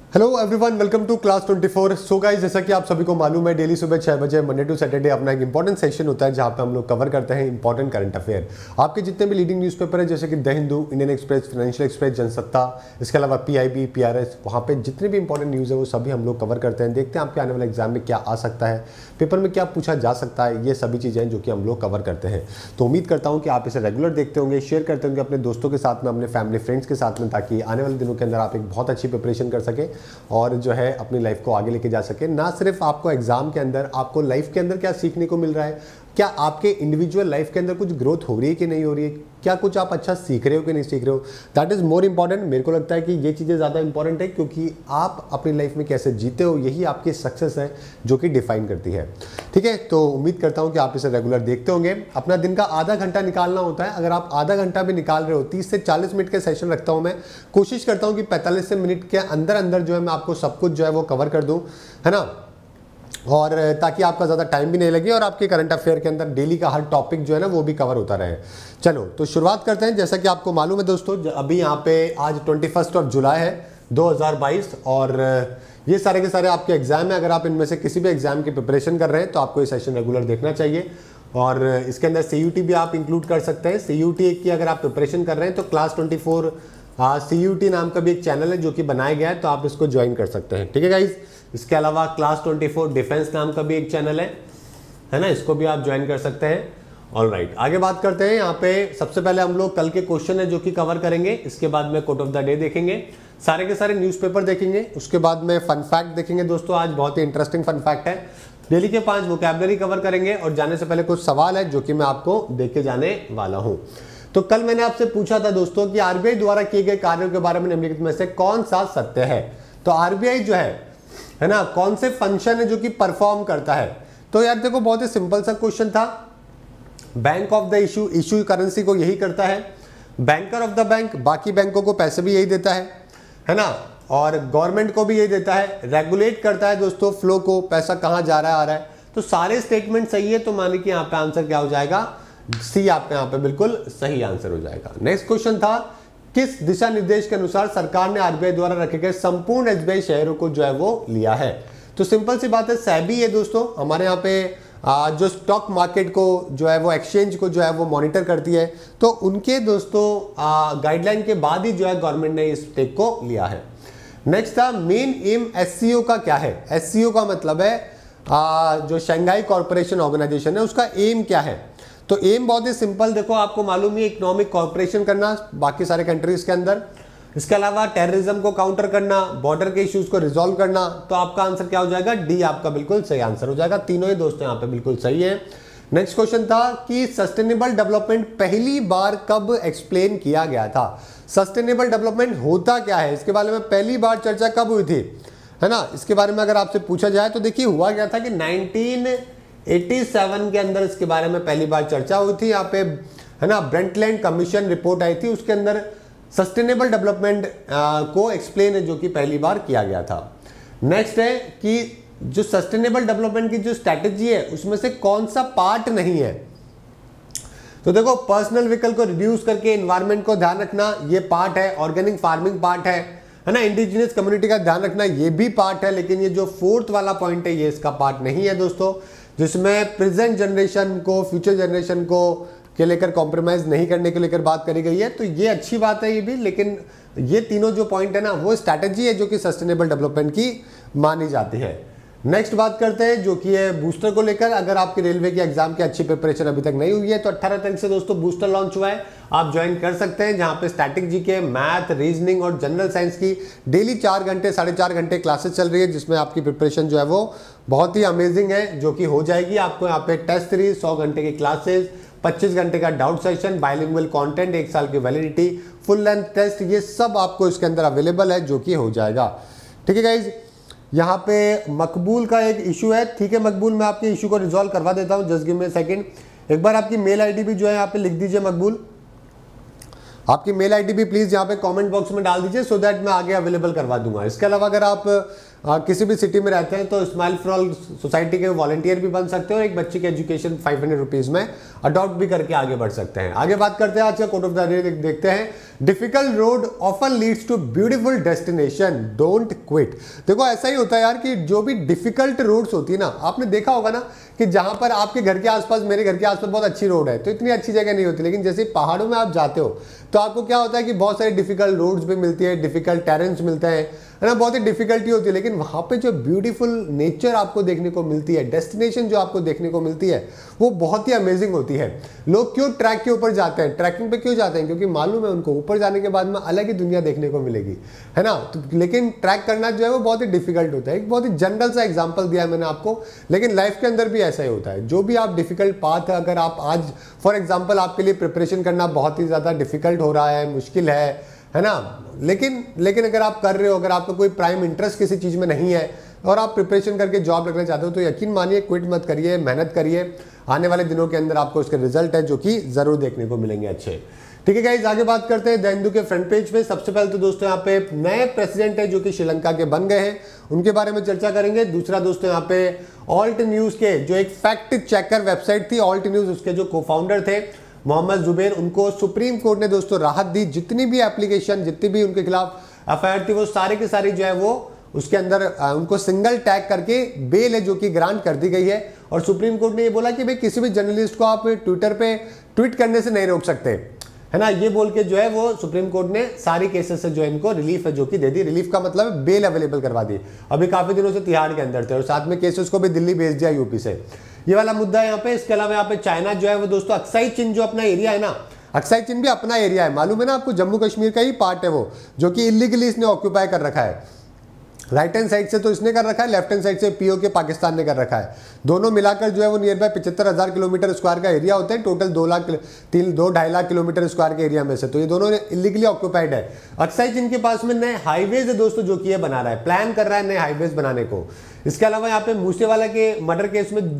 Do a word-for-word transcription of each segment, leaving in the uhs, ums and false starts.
Hello everyone, welcome to class twenty four. So guys, जैसा कि आप सभी को मालूम है, डेली सुबह छह बजे मंडे टू सैटरडे अपना एक इंपॉर्टेंट सेशन होता है जहां पे हम लोग कवर करते हैं इंपॉर्टेंट करंट अफेयर। आपके जितने भी लीडिंग न्यूज़पेपर है जैसे कि the Hindu, Indian Express, Financial Express, Jansatta, इसके अलावा पीआईबी, पीआरएस, वहाँ पे जितने भी इंपॉर्टेंट न्यूज़ है वो सभी हम लोग कवर करते हैं। देखते हैं आपके आने वाले एग्जाम में क्या आ सकता है, पेपर में क्या पूछा जा सकता है, ये सभी चीज़ें जो कि हम लोग कवर करते हैं। तो उम्मीद करता हूँ कि आप इसे रेगुलर देखते होंगे, शेयर करते होंगे अपने दोस्तों के साथ में, अपने फैमिली फ्रेंड्स के साथ में, ताकि आने वाले दिनों के अंदर आप एक बहुत अच्छी प्रिपरेशन कर सकें और जो है अपनी लाइफ को आगे लेके जा सके। ना सिर्फ आपको एग्जाम के अंदर, आपको लाइफ के अंदर क्या सीखने को मिल रहा है, क्या आपके इंडिविजुअल लाइफ के अंदर कुछ ग्रोथ हो रही है कि नहीं हो रही है, क्या कुछ आप अच्छा सीख रहे हो कि नहीं सीख रहे हो, दैट इज मोर इंपॉर्टेंट। मेरे को लगता है कि ये चीज़ें ज़्यादा इंपॉर्टेंट है, क्योंकि आप अपनी लाइफ में कैसे जीते हो यही आपकी सक्सेस है जो कि डिफाइन करती है। ठीक है, तो उम्मीद करता हूँ कि आप इसे रेगुलर देखते होंगे। अपना दिन का आधा घंटा निकालना होता है। अगर आप आधा घंटा भी निकाल रहे हो, तीस से चालीस मिनट के सेशन रखता हूँ मैं, कोशिश करता हूँ कि पैंतालीस से मिनट के अंदर अंदर जो है मैं आपको सब कुछ जो है वो कवर कर दूँ, है ना, और ताकि आपका ज़्यादा टाइम भी नहीं लगे और आपके करंट अफेयर के अंदर डेली का हर टॉपिक जो है ना वो भी कवर होता रहे। चलो तो शुरुआत करते हैं। जैसा कि आपको मालूम है दोस्तों, अभी यहाँ पे आज ट्वेंटी फर्स्ट ऑफ जुलाई है दो हज़ार बाईस और ये सारे के सारे आपके एग्जाम है। अगर आप इनमें से किसी भी एग्जाम की प्रिपरेशन कर रहे हैं तो आपको ये सेशन रेगुलर देखना चाहिए। और इसके अंदर सी यू टी भी आप इंक्लूड कर सकते हैं। सी यू टी की अगर आप प्रिपरेशन कर रहे हैं तो class twenty four C U T नाम का भी एक चैनल है जो कि बनाया गया है, तो आप इसको ज्वाइन कर सकते हैं। ठीक है गाइज, इसके अलावा क्लास ट्वेंटी फोर डिफेंस नाम का भी एक चैनल है है ना, इसको भी आप ज्वाइन कर सकते हैं। ऑल राइट, आगे बात करते हैं। यहाँ पे सबसे पहले हम लोग कल के क्वेश्चन है जो कि कवर करेंगे, इसके बाद में कोट ऑफ द डे देखेंगे, सारे के सारे न्यूज़पेपर देखेंगे, उसके बाद में फन फैक्ट देखेंगे। दोस्तों आज बहुत ही इंटरेस्टिंग फन फैक्ट है। डेली के पांच वोकैबुलरी कवर करेंगे और जाने से पहले कुछ सवाल है जो कि मैं आपको देख के जाने वाला हूँ। तो कल मैंने आपसे पूछा था दोस्तों कि आरबीआई द्वारा किए गए कार्यों के बारे में निम्नलिखित में से कौन सा सत्य है। तो आरबीआई जो है है ना, कौन से फंक्शन है जो कि परफॉर्म करता है। तो यार देखो, बहुत ही सिंपल सा क्वेश्चन था। Bank of the issue, issue currency को यही करता है। बैंकर ऑफ द बैंक, बाकी बैंकों को पैसे भी यही देता है है ना, और गवर्नमेंट को भी यही देता है। रेगुलेट करता है दोस्तों फ्लो को, पैसा कहाँ जा रहा है आ रहा है। तो सारे स्टेटमेंट सही है, तो माने कि यहाँ पे आंसर क्या हो जाएगा, सी आपके यहाँ पे बिल्कुल सही आंसर हो जाएगा। नेक्स्ट क्वेश्चन था, किस दिशा निर्देश के अनुसार सरकार ने आरबीआई द्वारा रखे गए संपूर्ण एसबीआई शेयरों को जो है वो लिया है। तो सिंपल सी बात है, सेबी है दोस्तों, हमारे यहाँ पे आ, जो स्टॉक मार्केट को जो है वो एक्सचेंज को जो है वो मॉनिटर करती है, तो उनके दोस्तों गाइडलाइन के बाद ही जो है गवर्नमेंट ने इस स्टेक को लिया है। नेक्स्ट था, मेन एम एससीओ का क्या है। एससीओ का मतलब है आ, जो शंघाई कॉर्पोरेशन ऑर्गेनाइजेशन है उसका एम क्या है। तो एम बहुत ही सिंपल, देखो आपको मालूम है, इकोनॉमिक कॉर्पोरेशन करना बाकी सारे कंट्रीज के अंदर, इसके अलावा टेररिज्म को काउंटर करना, बॉर्डर के इश्यूज को रिजॉल्व करना। तो आपका आंसर क्या हो जाएगा, डी आपका बिल्कुल सही आंसर हो जाएगा। तीनों ही दोस्तों यहाँ पे बिल्कुल सही है। नेक्स्ट क्वेश्चन था कि सस्टेनेबल डेवलपमेंट पहली बार कब एक्सप्लेन किया गया था। सस्टेनेबल डेवलपमेंट होता क्या है, इसके बारे में पहली बार चर्चा कब हुई थी, है ना। इसके बारे में अगर आपसे पूछा जाए तो देखिए हुआ क्या था कि नाइनटीन एटी सेवन के अंदर इसके बारे में पहली बार चर्चा हुई थी। यहाँ पे है ना, ब्रेंटलैंड कमीशन रिपोर्ट आई थी, उसके अंदर सस्टेनेबल डेवलपमेंट को एक्सप्लेन है जो कि पहली बार किया गया था। नेक्स्ट है कि जो सस्टेनेबल डेवलपमेंट की जो स्ट्रैटेजी है उसमें से कौन सा पार्ट नहीं है। तो देखो, पर्सनल व्हीकल को रिड्यूस करके एनवायरनमेंट को ध्यान रखना ये पार्ट है, ऑर्गेनिक फार्मिंग पार्ट है है ना, इंडिजिनियस कम्युनिटी का ध्यान रखना ये भी पार्ट है। लेकिन ये जो फोर्थ वाला पॉइंट है ये इसका पार्ट नहीं है दोस्तों, जिसमें प्रेजेंट जनरेशन को, फ्यूचर जनरेशन को के लेकर कॉम्प्रोमाइज नहीं करने के लेकर बात करी गई है। तो ये अच्छी बात है ये भी, लेकिन ये तीनों जो पॉइंट है ना वो स्ट्रैटेजी है जो कि सस्टेनेबल डेवलपमेंट की मानी जाती है। नेक्स्ट बात करते हैं जो कि है बूस्टर को लेकर। अगर आपकी रेलवे के एग्जाम की अच्छी प्रिपरेशन अभी तक नहीं हुई है तो अट्ठारह तारीख से दोस्तों बूस्टर लॉन्च हुआ है, आप ज्वाइन कर सकते हैं, जहां पे स्टैटिक जीके, मैथ, रीजनिंग और जनरल साइंस की डेली चार घंटे साढ़े चार घंटे क्लासेस चल रही है, जिसमें आपकी प्रिपरेशन जो है वो बहुत ही अमेजिंग है जो कि हो जाएगी। आपको यहाँ पे टेस्ट सीरीज, सौ घंटे की क्लासेस, पच्चीस घंटे का डाउट सेशन, बाइलिंगुअल कंटेंट, एक साल की वैलिडिटी, फुल लेंथ टेस्ट, ये सब आपको इसके अंदर अवेलेबल है जो कि हो जाएगा। ठीक है गाइज, यहाँ पे मकबूल का एक इशू है। ठीक है मकबूल, मैं आपके इशू को रिजॉल्व करवा देता हूँ, just give me a second. एक बार आपकी मेल आईडी भी जो है यहाँ पे लिख दीजिए मकबूल, आपकी मेल आईडी भी प्लीज यहाँ पे कमेंट बॉक्स में डाल दीजिए, सो दैट मैं आगे अवेलेबल करवा दूंगा। इसके अलावा अगर आप आ, किसी भी सिटी में रहते हैं तो स्माइल फॉर ऑल सोसाइटी के वॉलंटियर भी बन सकते हैं और एक बच्चे की एजुकेशन फाइव हंड्रेड रुपीज़ में अडॉप्ट भी करके आगे बढ़ सकते हैं। आगे बात करते हैं आज का कोट ऑफ द डे, देखते हैं difficult road often leads to beautiful destination, don't quit. देखो ऐसा ही होता है यार कि जो भी डिफिकल्ट रोड्स होती है ना, आपने देखा होगा ना कि जहां पर आपके घर के आसपास, मेरे घर के आसपास बहुत अच्छी रोड है तो इतनी अच्छी जगह नहीं होती, लेकिन जैसे पहाड़ों में आप जाते हो तो आपको क्या होता है कि बहुत सारी डिफिकल्ट रोड्स भी मिलती है, डिफिकल्ट टेरेन्स मिलते हैं, है ना, बहुत ही डिफिकल्टी होती है, लेकिन वहाँ पे जो ब्यूटीफुल नेचर आपको देखने को मिलती है, डेस्टिनेशन जो आपको देखने को मिलती है वो बहुत ही अमेजिंग होती है। लोग क्यों ट्रैक के ऊपर जाते हैं, ट्रैकिंग पे क्यों जाते हैं? क्योंकि मालूम है उनको ऊपर जाने के बाद में अलग ही दुनिया देखने को मिलेगी, है ना। तो लेकिन ट्रैक करना जो है वो बहुत ही डिफिकल्ट होता है। एक बहुत ही जनरल सा एग्जाम्पल दिया है मैंने आपको, लेकिन लाइफ के अंदर भी ऐसा ही होता है। जो भी आप डिफिकल्ट पाथ है, अगर आप आज फॉर एग्जाम्पल आपके लिए प्रिपरेशन करना बहुत ही ज़्यादा डिफिकल्ट हो रहा है, मुश्किल है है ना, लेकिन लेकिन अगर आप कर रहे हो, अगर आपका कोई प्राइम इंटरेस्ट किसी चीज़ में नहीं है और आप प्रिपरेशन करके जॉब लगना चाहते हो तो यकीन मानिए, क्विट मत करिए, मेहनत करिए। आने वाले दिनों के अंदर आपको उसके रिजल्ट है जो कि ज़रूर देखने को मिलेंगे अच्छे। ठीक है गाइस, आगे बात करते हैं द हिंदू के फ्रंट पेज पे। सबसे पहले तो दोस्तों यहाँ पे नए प्रेसिडेंट है जो कि श्रीलंका के बन गए हैं, उनके बारे में चर्चा करेंगे। दूसरा दोस्तों यहाँ पे ऑल्ट न्यूज़ के जो एक फैक्ट चेकर वेबसाइट थी ऑल्ट न्यूज़, उसके जो को फाउंडर थे मोहम्मद जुबैर, उनको सुप्रीम कोर्ट ने दोस्तों राहत दी। जितनी भी एप्लीकेशन, जितनी भी उनके खिलाफ एफ आई आर थी वो सारी की सारी जो है वो उसके अंदर उनको सिंगल टैग करके बेल है जो कि ग्रांट कर दी गई है। और सुप्रीम कोर्ट ने ये बोला कि भाई किसी भी जर्नलिस्ट को आप ट्विटर पे ट्वीट करने से नहीं रोक सकते, है ना, ये बोल के जो है वो सुप्रीम कोर्ट ने सारी केसेस से जो है इनको रिलीफ है जो कि दे दी। रिलीफ का मतलब है बेल अवेलेबल करवा दी। अभी काफी दिनों से तिहाड़ के अंदर थे और साथ में केसेस को भी दिल्ली भेज दिया यूपी से। ये वाला मुद्दा है यहाँ पे। इसके अलावा यहाँ पे चाइना जो है वो दोस्तों अक्साई चीन जो अपना एरिया है ना, अक्साई चीन भी अपना एरिया है, मालूम है ना आपको, जम्मू कश्मीर का ही पार्ट है वो, जो कि इलीगली इसने ऑक्यूपाई कर रखा है। राइट हैंड साइड से तो इसने कर रखा है, लेफ्ट हैंड साइड से पीओ के पाकिस्तान ने कर रखा है। दोनों मिलाकर जो है वो नियर बाय पिछहत्तर हजार किलोमीटर स्क्वायर का एरिया होता है टोटल, दो लाख तीन दो ढाई लाख किलोमीटर स्क्वायर के एरिया में से। तो ये दोनों इलीगली ऑक्यूपाइड है। अक्साई चीन के पास में नए हाईवेज है दोस्तों जो कि ये बना रहा है, प्लान कर रहा है नए हाईवेज बनाने को। इसके अलावा यहाँ पे मूसेवाला के मर्डर केस में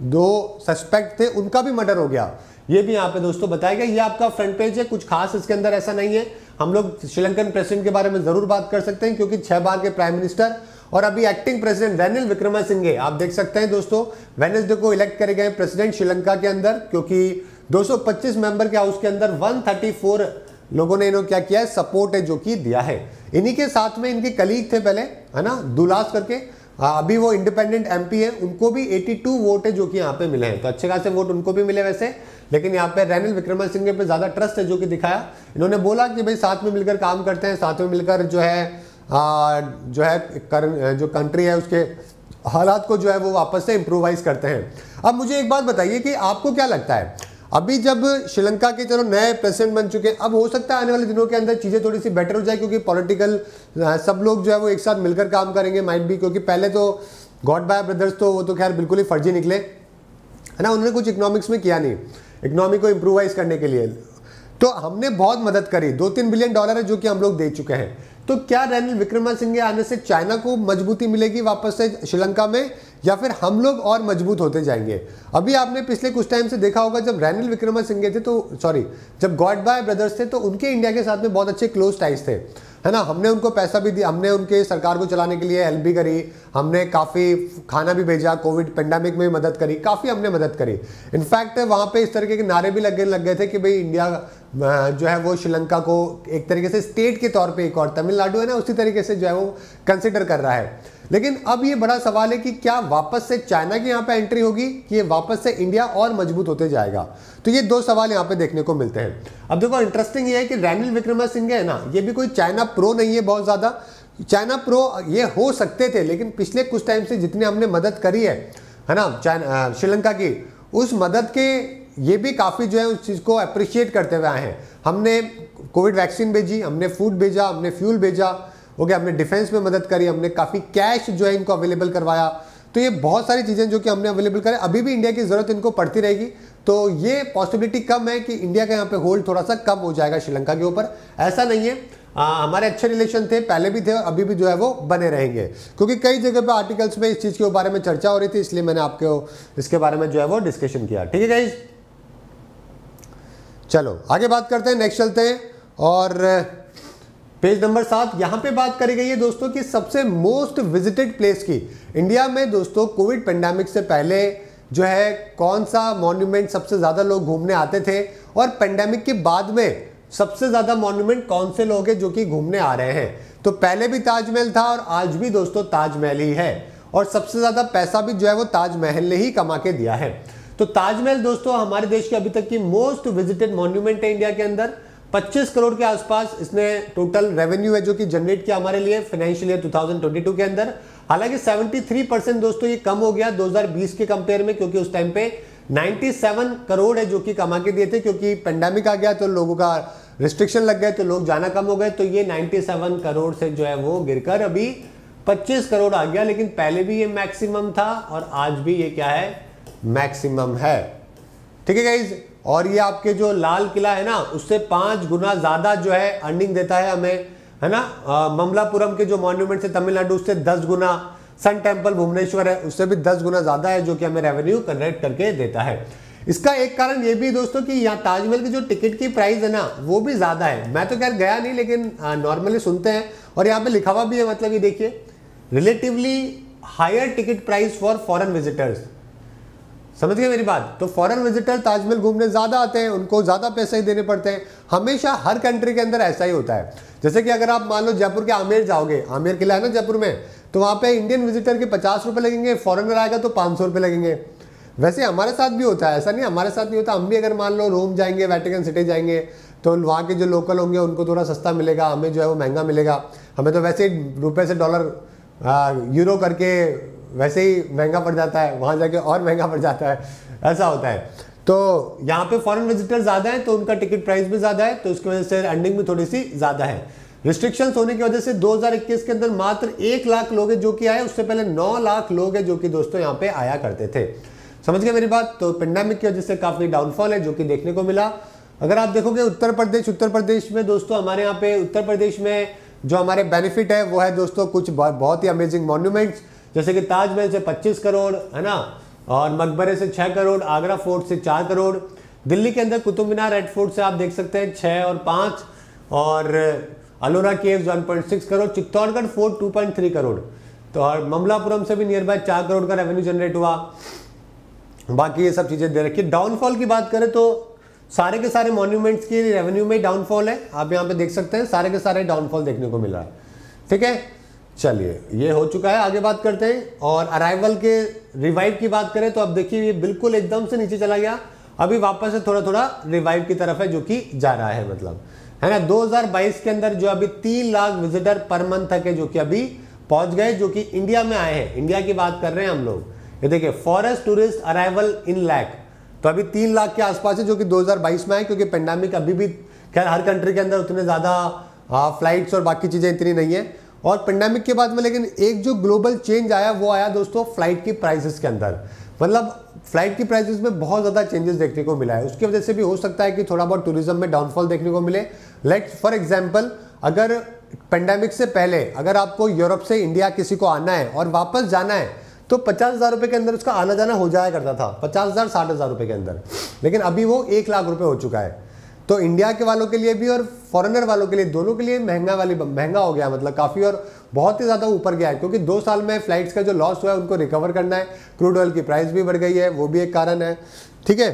दो सस्पेक्ट थे, उनका भी मर्डर हो गया, ये भी यहाँ पे दोस्तों बताया गया। ये आपका फ्रंट पेज है, कुछ खास इसके अंदर ऐसा नहीं है। हम लोग श्रीलंकन प्रेसिडेंट के बारे में जरूर बात कर सकते हैं क्योंकि छह बार के प्राइम मिनिस्टर और अभी एक्टिंग प्रेसिडेंट रेनिल विक्रमसिंघे, आप देख सकते हैं दोस्तों, वेडनेसडे को इलेक्ट करे गए प्रेसिडेंट श्रीलंका के अंदर, क्योंकि दो सौ पच्चीस मेंबर के हाउस के अंदर एक सौ चौंतीस लोगों ने इन्होंने क्या किया है, सपोर्ट है जो कि दिया है। इन्हीं के साथ में इनके कलीग थे पहले, है ना, दुलास करके, अभी वो इंडिपेंडेंट एमपी है, उनको भी बयासी वोट है जो कि यहाँ पे मिले हैं। तो अच्छे खासे वोट उनको भी मिले वैसे, लेकिन यहाँ पे रेनिल विक्रमसिंघे पे ज्यादा ट्रस्ट है जो कि दिखाया। इन्होंने बोला कि भाई साथ में मिलकर काम करते हैं, साथ में मिलकर जो है आ, जो है कर, जो कंट्री है उसके हालात को जो है वो वापस से इम्प्रोवाइज करते हैं। अब मुझे एक बात बताइए कि आपको क्या लगता है, अभी जब श्रीलंका के चलो नए प्रेसिडेंट बन चुके हैं, अब हो सकता है आने वाले दिनों के अंदर चीज़ें थोड़ी सी बेटर हो जाए क्योंकि पॉलिटिकल सब लोग जो है वो एक साथ मिलकर काम करेंगे, माइट भी, क्योंकि पहले तो गॉड बाय ब्रदर्स तो वो तो खैर बिल्कुल ही फर्जी निकले, है ना, उन्होंने कुछ इकोनॉमिक्स में किया नहीं, इकोनॉमी को इम्प्रोवाइज करने के लिए। तो हमने बहुत मदद करी, दो तीन बिलियन डॉलर है जो कि हम लोग दे चुके हैं। तो क्या रेनिल विक्रमसिंघे आने से चाइना को मजबूती मिलेगी वापस से श्रीलंका में, या फिर हम लोग और मजबूत होते जाएंगे? अभी आपने पिछले कुछ टाइम से देखा होगा, जब रेनिल विक्रमसिंघे थे तो सॉरी जब गॉड बाय ब्रदर्स थे तो उनके इंडिया के साथ में बहुत अच्छे क्लोज टाइज थे, है ना। हमने उनको पैसा भी दिया, हमने उनके सरकार को चलाने के लिए हेल्प भी करी, हमने काफ़ी खाना भी भेजा, कोविड पेंडेमिक में भी मदद करी, काफ़ी हमने मदद करी। इनफैक्ट वहाँ पे इस तरीके के नारे भी लगे लग गए थे कि भाई इंडिया जो है वो श्रीलंका को एक तरीके से स्टेट के तौर पे, एक और तमिलनाडु है ना उसी तरीके से जो है वो कंसिडर कर रहा है। लेकिन अब ये बड़ा सवाल है कि क्या वापस से चाइना की यहाँ पे एंट्री होगी कि ये वापस से इंडिया और मजबूत होते जाएगा? तो ये दो सवाल यहाँ पे देखने को मिलते हैं। अब देखो इंटरेस्टिंग ये है कि रेनिल विक्रमसिंघे है ना, ये भी कोई चाइना प्रो नहीं है बहुत ज़्यादा। चाइना प्रो ये हो सकते थे, लेकिन पिछले कुछ टाइम से जितनी हमने मदद करी है है ना चाइना श्रीलंका की, उस मदद के ये भी काफ़ी जो है उस चीज़ को अप्रिशिएट करते हुए आए हैं। हमने कोविड वैक्सीन भेजी, हमने फूड भेजा, हमने फ्यूल भेजा, ओके, हमने डिफेंस में मदद करी, हमने काफ़ी कैश जो है इनको अवेलेबल करवाया। तो ये बहुत सारी चीज़ें जो कि हमने अवेलेबल करें, अभी भी इंडिया की ज़रूरत इनको पड़ती रहेगी। तो ये पॉसिबिलिटी कम है कि इंडिया का यहाँ पे होल्ड थोड़ा सा कम हो जाएगा श्रीलंका के ऊपर, ऐसा नहीं है। आ, हमारे अच्छे रिलेशन थे, पहले भी थे और अभी भी जो है वो बने रहेंगे, क्योंकि कई जगह पे आर्टिकल्स में इस चीज़ के बारे में चर्चा हो रही थी, इसलिए मैंने आपको इसके बारे में जो है वो डिस्कशन किया। ठीक है गाइस, चलो आगे बात करते हैं, नेक्स्ट चलते हैं। और पेज नंबर सात, यहाँ पे बात करी गई है दोस्तों कि सबसे मोस्ट विजिटेड प्लेस की इंडिया में दोस्तों कोविड पेंडेमिक से पहले जो है कौन सा मॉन्यूमेंट सबसे ज़्यादा लोग घूमने आते थे और पेंडेमिक के बाद में सबसे ज़्यादा मॉन्यूमेंट कौन से लोग हैं जो कि घूमने आ रहे हैं। तो पहले भी ताजमहल था और आज भी दोस्तों ताजमहल ही है और सबसे ज़्यादा पैसा भी जो है वो ताजमहल ने ही कमा के दिया है। तो ताजमहल दोस्तों हमारे देश की अभी तक की मोस्ट विजिटेड मॉन्यूमेंट है इंडिया के अंदर। पच्चीस करोड़ के आसपास इसने टोटल रेवेन्यू है जो कि जनरेट किया हमारे लिए फाइनेंशियल ईयर दो हज़ार बाईस के अंदर। हालांकि तिहत्तर परसेंट दोस्तों ये कम हो गया दो हज़ार बीस के कंपेयर में, क्योंकि उस टाइम पे सत्तानवे करोड़ है जो कि कमा के दिए थे, क्योंकि पेंडेमिक आ गया तो लोगों का रिस्ट्रिक्शन लग गए तो लोग जाना कम हो गए, तो ये सत्तानवे करोड़ से जो है वो गिरकर अभी पच्चीस करोड़ आ गया। लेकिन पहले भी ये मैक्सिमम था और आज भी ये क्या है, मैक्सिमम है। ठीक है गाइज, और ये आपके जो लाल किला है ना उससे पांच गुना ज्यादा जो है अर्निंग देता है हमें, है ना। ममलापुरम के जो मॉन्यूमेंट है तमिलनाडु उससे दस गुना, सन टेम्पल भुवनेश्वर है उससे भी दस गुना ज्यादा है जो कि हमें रेवेन्यू जनरेट करके देता है। इसका एक कारण ये भी दोस्तों कि यहाँ ताजमहल की जो टिकट की प्राइस है ना वो भी ज्यादा है। मैं तो खैर गया नहीं लेकिन नॉर्मली सुनते हैं और यहाँ पे लिखा हुआ भी है, मतलब ये देखिए relatively higher ticket price for foreign visitors. समझ गए मेरी बात। तो फॉरेन विजिटर ताजमहल घूमने ज्यादा आते हैं, उनको ज्यादा पैसे ही देने पड़ते हैं। हमेशा हर कंट्री के अंदर ऐसा ही होता है। जैसे कि अगर आप मान लो जयपुर के आमेर जाओगे, आमेर किला है ना जयपुर में, तो वहां पे इंडियन विजिटर के पचास रुपए लगेंगे, फॉरेनर आएगा तो पाँच सौ रुपए लगेंगे। वैसे हमारे साथ भी होता है, ऐसा नहीं हमारे साथ नहीं होता। हम भी अगर मान लो रोम जाएंगे, वेटिकन सिटी जाएंगे तो वहाँ के जो लोकल होंगे उनको थोड़ा सस्ता मिलेगा, हमें जो है वो महंगा मिलेगा। हमें तो वैसे ही रुपये से डॉलर यूरो करके वैसे ही महंगा पड़ जाता है, वहाँ जाके और महंगा पड़ जाता है, ऐसा होता है। तो यहाँ पे फॉरेन विजिटर ज़्यादा है तो उनका टिकट प्राइस भी ज़्यादा है, तो उसकी वजह से अर्निंग भी थोड़ी सी ज़्यादा है। रिस्ट्रिक्शंस होने की वजह से दो हज़ार इक्कीस के अंदर मात्र एक लाख लोग हैं जो कि आए, उससे पहले नौ लाख लोग हैं जो कि दोस्तों यहाँ पे आया करते थे। समझ गए मेरी बात। तो पेंडेमिक की वजह से काफ़ी डाउनफॉल है जो कि देखने को मिला। अगर आप देखोगे उत्तर प्रदेश उत्तर प्रदेश में दोस्तों हमारे यहाँ पे उत्तर प्रदेश में जो हमारे बेनिफिट है वो है दोस्तों कुछ बहुत ही अमेजिंग मॉन्यूमेंट्स, जैसे कि ताजमहल से पच्चीस करोड़ है ना, और मकबरे से छः करोड़, आगरा फोर्ट से चार करोड़, दिल्ली के अंदर कुतुब मीनार रेड फोर्ट से आप देख सकते हैं छः और पाँच, और Ellora caves one point six crore, Chittorgarh fort two point three crore, तो और ममलापुरम से भी नियर बाय चार करोड़ का रेवेन्यू जनरेट हुआ। बाकी ये सब चीज़ें दे रखी। डाउनफॉल की बात करें तो सारे के सारे मॉन्यूमेंट्स की रेवेन्यू में डाउनफॉल है, आप यहाँ पे देख सकते हैं सारे के सारे डाउनफॉल देखने को मिल रहा है। ठीक है, चलिए ये हो चुका है, आगे बात करते हैं। और अराइवल के रिवाइव की बात करें तो अब देखिए ये बिल्कुल एकदम से नीचे चला गया, अभी वापस से थोड़ा थोड़ा रिवाइव की तरफ है जो कि जा रहा है, मतलब है ना। दो हज़ार बाईस के अंदर जो अभी तीन लाख विजिटर पर मंथ तक है जो कि अभी पहुंच गए, जो कि इंडिया में आए हैं। इंडिया की बात कर रहे हैं हम लोग। ये देखिए forest tourist arrival in lakh, तो अभी तीन लाख के आसपास है जो कि दो हज़ार बाईस में आए, क्योंकि पेंडेमिक अभी भी खैर हर कंट्री के अंदर उतने ज़्यादा फ्लाइट्स और बाकी चीज़ें इतनी नहीं है। और पेंडेमिक के बाद में लेकिन एक जो ग्लोबल चेंज आया वो आया दोस्तों फ्लाइट की प्राइसेस के अंदर। मतलब फ्लाइट की प्राइसेस में बहुत ज़्यादा चेंजेस देखने को मिला है। उसकी वजह से भी हो सकता है कि थोड़ा बहुत टूरिज्म में डाउनफॉल देखने को मिले। लाइक फॉर एग्जांपल अगर पेंडेमिक से पहले अगर आपको यूरोप से इंडिया किसी को आना है और वापस जाना है तो पचास हज़ार रुपये के अंदर उसका आना जाना हो जाया करता था, पचास हज़ार साठ हज़ार रुपये के अंदर। लेकिन अभी वो एक लाख रुपये हो चुका है। तो इंडिया के वालों के लिए भी और फॉरेनर वालों के लिए दोनों के लिए महंगा वाली महंगा हो गया, मतलब काफ़ी और बहुत ही ज़्यादा ऊपर गया है, क्योंकि दो साल में फ्लाइट्स का जो लॉस हुआ है उनको रिकवर करना है। क्रूड ऑयल की प्राइस भी बढ़ गई है, वो भी एक कारण है। ठीक है,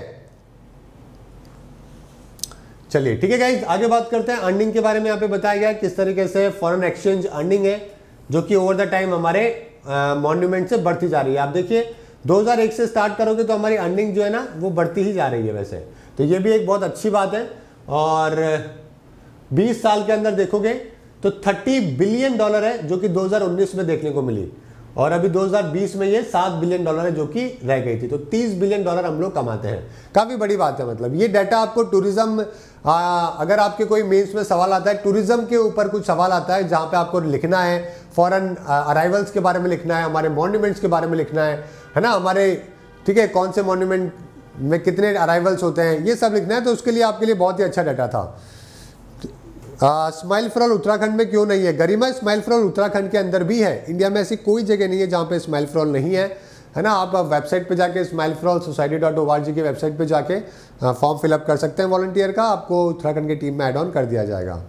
चलिए ठीक है गाइज, आगे बात करते हैं। अर्निंग के बारे में यहाँ पे बताया गया किस तरीके से फॉरेन एक्सचेंज अर्निंग है जो कि ओवर द टाइम हमारे मॉन्यूमेंट से बढ़ती जा रही है। आप देखिए दो हज़ार एक से स्टार्ट करोगे तो हमारी अर्निंग जो है ना वो बढ़ती ही जा रही है वैसे, तो ये भी एक बहुत अच्छी बात है। और बीस साल के अंदर देखोगे तो तीस बिलियन डॉलर है जो कि दो हज़ार उन्नीस में देखने को मिली, और अभी दो हज़ार बीस में ये सात बिलियन डॉलर है जो कि रह गई थी। तो तीस बिलियन डॉलर हम लोग कमाते हैं, काफ़ी बड़ी बात है। मतलब ये डाटा आपको टूरिज्म, अगर आपके कोई मेंस में सवाल आता है टूरिज्म के ऊपर कुछ सवाल आता है जहाँ पे आपको लिखना है फॉरेन अराइवल्स के बारे में लिखना है, हमारे मॉन्यूमेंट्स के बारे में लिखना है, है ना, हमारे ठीक है कौन से मॉन्यूमेंट में कितने अराइवल्स होते हैं, ये सब लिखना है, तो उसके लिए आपके लिए बहुत ही अच्छा डाटा था। स्माइल फॉर ऑल उत्तराखंड में क्यों नहीं है? Garima Smile for All Uttarakhand के अंदर भी है, इंडिया में ऐसी कोई जगह नहीं है जहाँ पे स्माइल फॉर ऑल नहीं है, है ना। आप वेबसाइट पे जाके smile for all society dot O R G की वेबसाइट पे जाके फॉर्म फिलअप कर सकते हैं वॉलंटियर का, आपको उत्तराखंड की टीम में ऐड ऑन कर दिया जाएगा।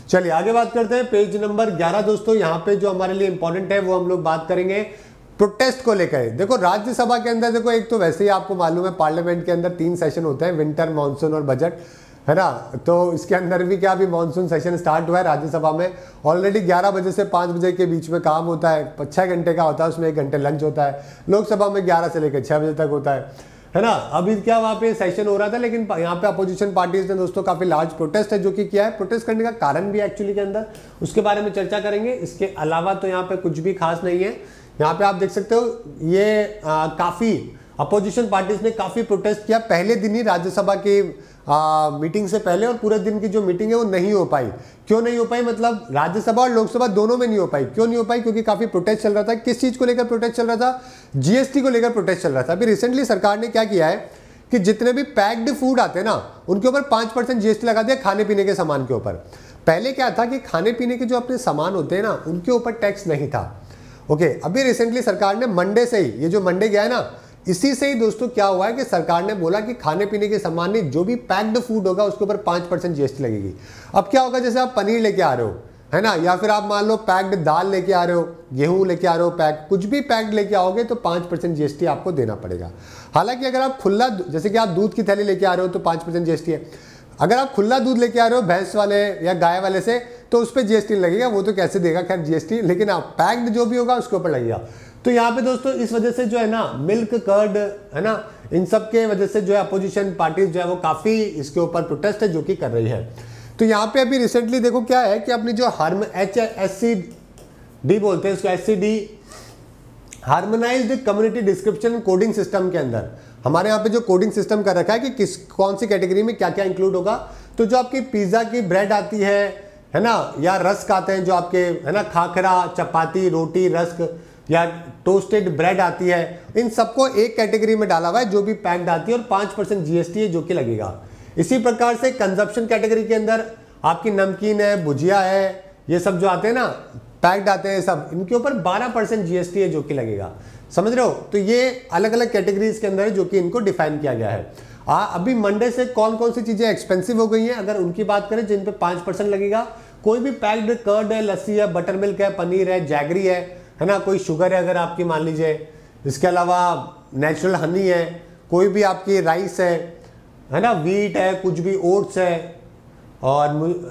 चलिए आगे बात करते हैं पेज नंबर ग्यारह दोस्तों। यहाँ पे जो हमारे लिए इंपॉर्टेंट है वो हम लोग बात करेंगे प्रोटेस्ट को लेकर। देखो राज्यसभा के अंदर देखो, एक तो वैसे ही आपको मालूम है पार्लियामेंट के अंदर तीन सेशन होते हैं, विंटर, मानसून और बजट, है ना। तो इसके अंदर भी क्या अभी मानसून सेशन स्टार्ट हुआ है राज्यसभा में। ऑलरेडी ग्यारह बजे से पाँच बजे के बीच में काम होता है, छः घंटे का होता है, उसमें एक घंटे लंच होता है। लोकसभा में ग्यारह से लेकर छः बजे तक होता है, है ना। अभी क्या वहाँ पे सेशन हो रहा था, लेकिन यहाँ पे अपोजिशन पार्टीज ने दोस्तों काफी लार्ज प्रोटेस्ट है जो कि किया है। प्रोटेस्ट करने का कारण भी एक्चुअली के अंदर उसके बारे में चर्चा करेंगे। इसके अलावा तो यहाँ पे कुछ भी खास नहीं है। यहाँ पे आप देख सकते हो ये आ, काफी अपोजिशन पार्टीज ने काफी प्रोटेस्ट किया पहले दिन ही राज्यसभा की आ, मीटिंग से पहले, और पूरे दिन की जो मीटिंग है वो नहीं हो पाई। क्यों नहीं हो पाई, मतलब राज्यसभा और लोकसभा दोनों में नहीं हो पाई। क्यों नहीं हो पाई, क्योंकि काफी प्रोटेस्ट चल रहा था। किस चीज को लेकर प्रोटेस्ट चल रहा था, जीएसटी को लेकर प्रोटेस्ट चल रहा था। अभी रिसेंटली सरकार ने क्या किया है कि जितने भी पैक्ड फूड आते हैं ना उनके ऊपर पांच परसेंट जीएसटी लगा दिया खाने पीने के सामान के ऊपर। पहले क्या था कि खाने पीने के जो अपने सामान होते हैं ना उनके ऊपर टैक्स नहीं था। ओके, अभी रिसेंटली सरकार ने मंडे से ही, ये जो मंडे गया है ना, इसी से ही दोस्तों क्या हुआ है कि सरकार ने बोला कि खाने पीने के सामान में जो भी पैक्ड फूड होगा उसके ऊपर पांच परसेंट जीएसटी लगेगी। अब क्या होगा, जैसे आप पनीर लेके आ रहे हो, है ना, या फिर आप मान लो पैक्ड दाल लेके आ रहे हो, गेहूं लेके आ रहे हो, पैक कुछ भी पैक्ड लेके आओगे तो पांच परसेंट जीएसटी आपको देना पड़ेगा। हालांकि अगर आप खुला, जैसे कि आप दूध की थैली लेके आ रहे हो तो पांच परसेंट जीएसटी है। अगर आप खुला दूध लेके आ रहे हो भैंस वाले या गाय वाले से तो उस पर जीएसटी लगेगा, वो तो कैसे देगा खैर जीएसटी, लेकिन आप पैक्ड जो भी होगा उसके ऊपर लगेगा। तो यहाँ पे दोस्तों इस वजह से जो है ना मिल्क कर्ड, है ना, इन सब के वजह से जो है अपोजिशन पार्टीज जो है वो काफी इसके ऊपर प्रोटेस्ट है जो कि कर रही है। तो यहाँ पे अभी रिसेंटली देखो क्या है कि अपनी जो harm H S C D बोलते हैं उसको, S C D harmonized community description coding system के अंदर हमारे यहाँ पे जो कोडिंग सिस्टम कर रखा है कि किस कौन सी कैटेगरी में क्या क्या इंक्लूड होगा। तो जो आपकी पिज्जा की ब्रेड आती है है ना, या रस्क आते हैं जो आपके, है ना, खाखरा, चपाती, रोटी, रस्क या टोस्टेड ब्रेड आती है, इन सबको एक कैटेगरी में डाला हुआ है जो भी पैक्ड आती है, और पांच परसेंट जीएसटी है जो कि लगेगा। इसी प्रकार से कंजप्शन कैटेगरी के अंदर आपकी नमकीन है, भुजिया है, ये सब जो आते हैं ना पैक्ड आते हैं सब, इनके ऊपर बारह परसेंट जीएसटी है जो कि लगेगा। समझ रहे हो। तो ये अलग अलग कैटेगरीज के अंदर है जो कि इनको डिफाइन किया गया है। आ, अभी मंडे से कौन कौन सी चीजें एक्सपेंसिव हो गई हैं अगर उनकी बात करें जिन पे पांच परसेंट लगेगा। कोई भी पैक्ड कर्ड है, लस्सी है, बटर मिल्क है, पनीर है, जैगरी है, है ना, कोई शुगर है अगर आपकी मान लीजिए, इसके अलावा नेचुरल हनी है, कोई भी आपकी राइस है, है ना, व्हीट है, कुछ भी ओट्स है, और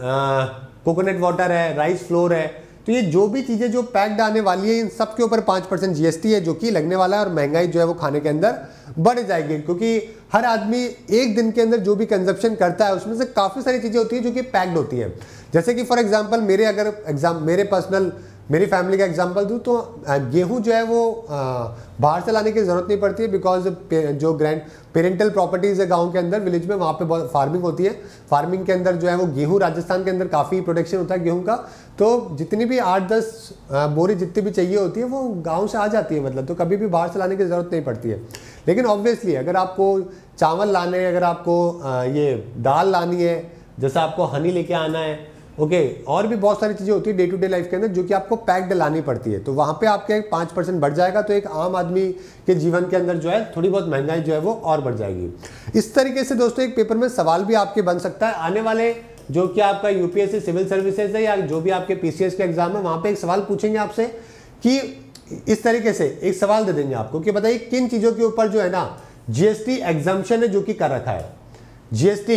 कोकोनट वाटर है, राइस फ्लोर है। तो ये जो भी चीज़ें जो पैक्ड आने वाली है इन सब के ऊपर पाँच परसेंट जीएसटी है जो कि लगने वाला है, और महंगाई जो है वो खाने के अंदर बढ़ जाएगी, क्योंकि हर आदमी एक दिन के अंदर जो भी कंजप्शन करता है उसमें से काफ़ी सारी चीज़ें होती है जो कि पैक्ड होती है। जैसे कि फॉर एग्जांपल मेरे अगर एग्जाम मेरे पर्सनल मेरी फैमिली का एग्जांपल दूँ तो गेहूं जो है वो बाहर से लाने की ज़रूरत नहीं पड़ती है, बिकॉज जो ग्रैंड पेरेंटल प्रॉपर्टीज़ है गांव के अंदर, विलेज में, वहाँ पे बहुत फार्मिंग होती है। फार्मिंग के अंदर जो है वो गेहूं, राजस्थान के अंदर काफ़ी प्रोडक्शन होता है गेहूं का, तो जितनी भी आठ दस बोरी जितनी भी चाहिए होती है वो गाँव से आ जाती है, मतलब तो कभी भी बाहर से लाने की ज़रूरत नहीं पड़ती है। लेकिन ऑब्वियसली अगर आपको चावल लाने, अगर आपको ये दाल लानी है, जैसा आपको हनी लेके आना है, ओके okay, और भी बहुत सारी चीज़ें होती है डे टू डे लाइफ के अंदर जो कि आपको पैक्ड लानी पड़ती है, तो वहाँ पे आपके पाँच परसेंट बढ़ जाएगा। तो एक आम आदमी के जीवन के अंदर जो है थोड़ी बहुत महंगाई जो है वो और बढ़ जाएगी। इस तरीके से दोस्तों एक पेपर में सवाल भी आपके बन सकता है आने वाले, जो कि आपका यूपीएससी सिविल सर्विसेज है या जो भी आपके पीसीएस के एग्जाम है, वहाँ पे एक सवाल पूछेंगे आपसे कि इस तरीके से एक सवाल दे देंगे आपको कि बताइए किन चीज़ों के ऊपर जो है ना जीएसटी एग्जाम्पशन है जो कि कर रखा है। जीएसटी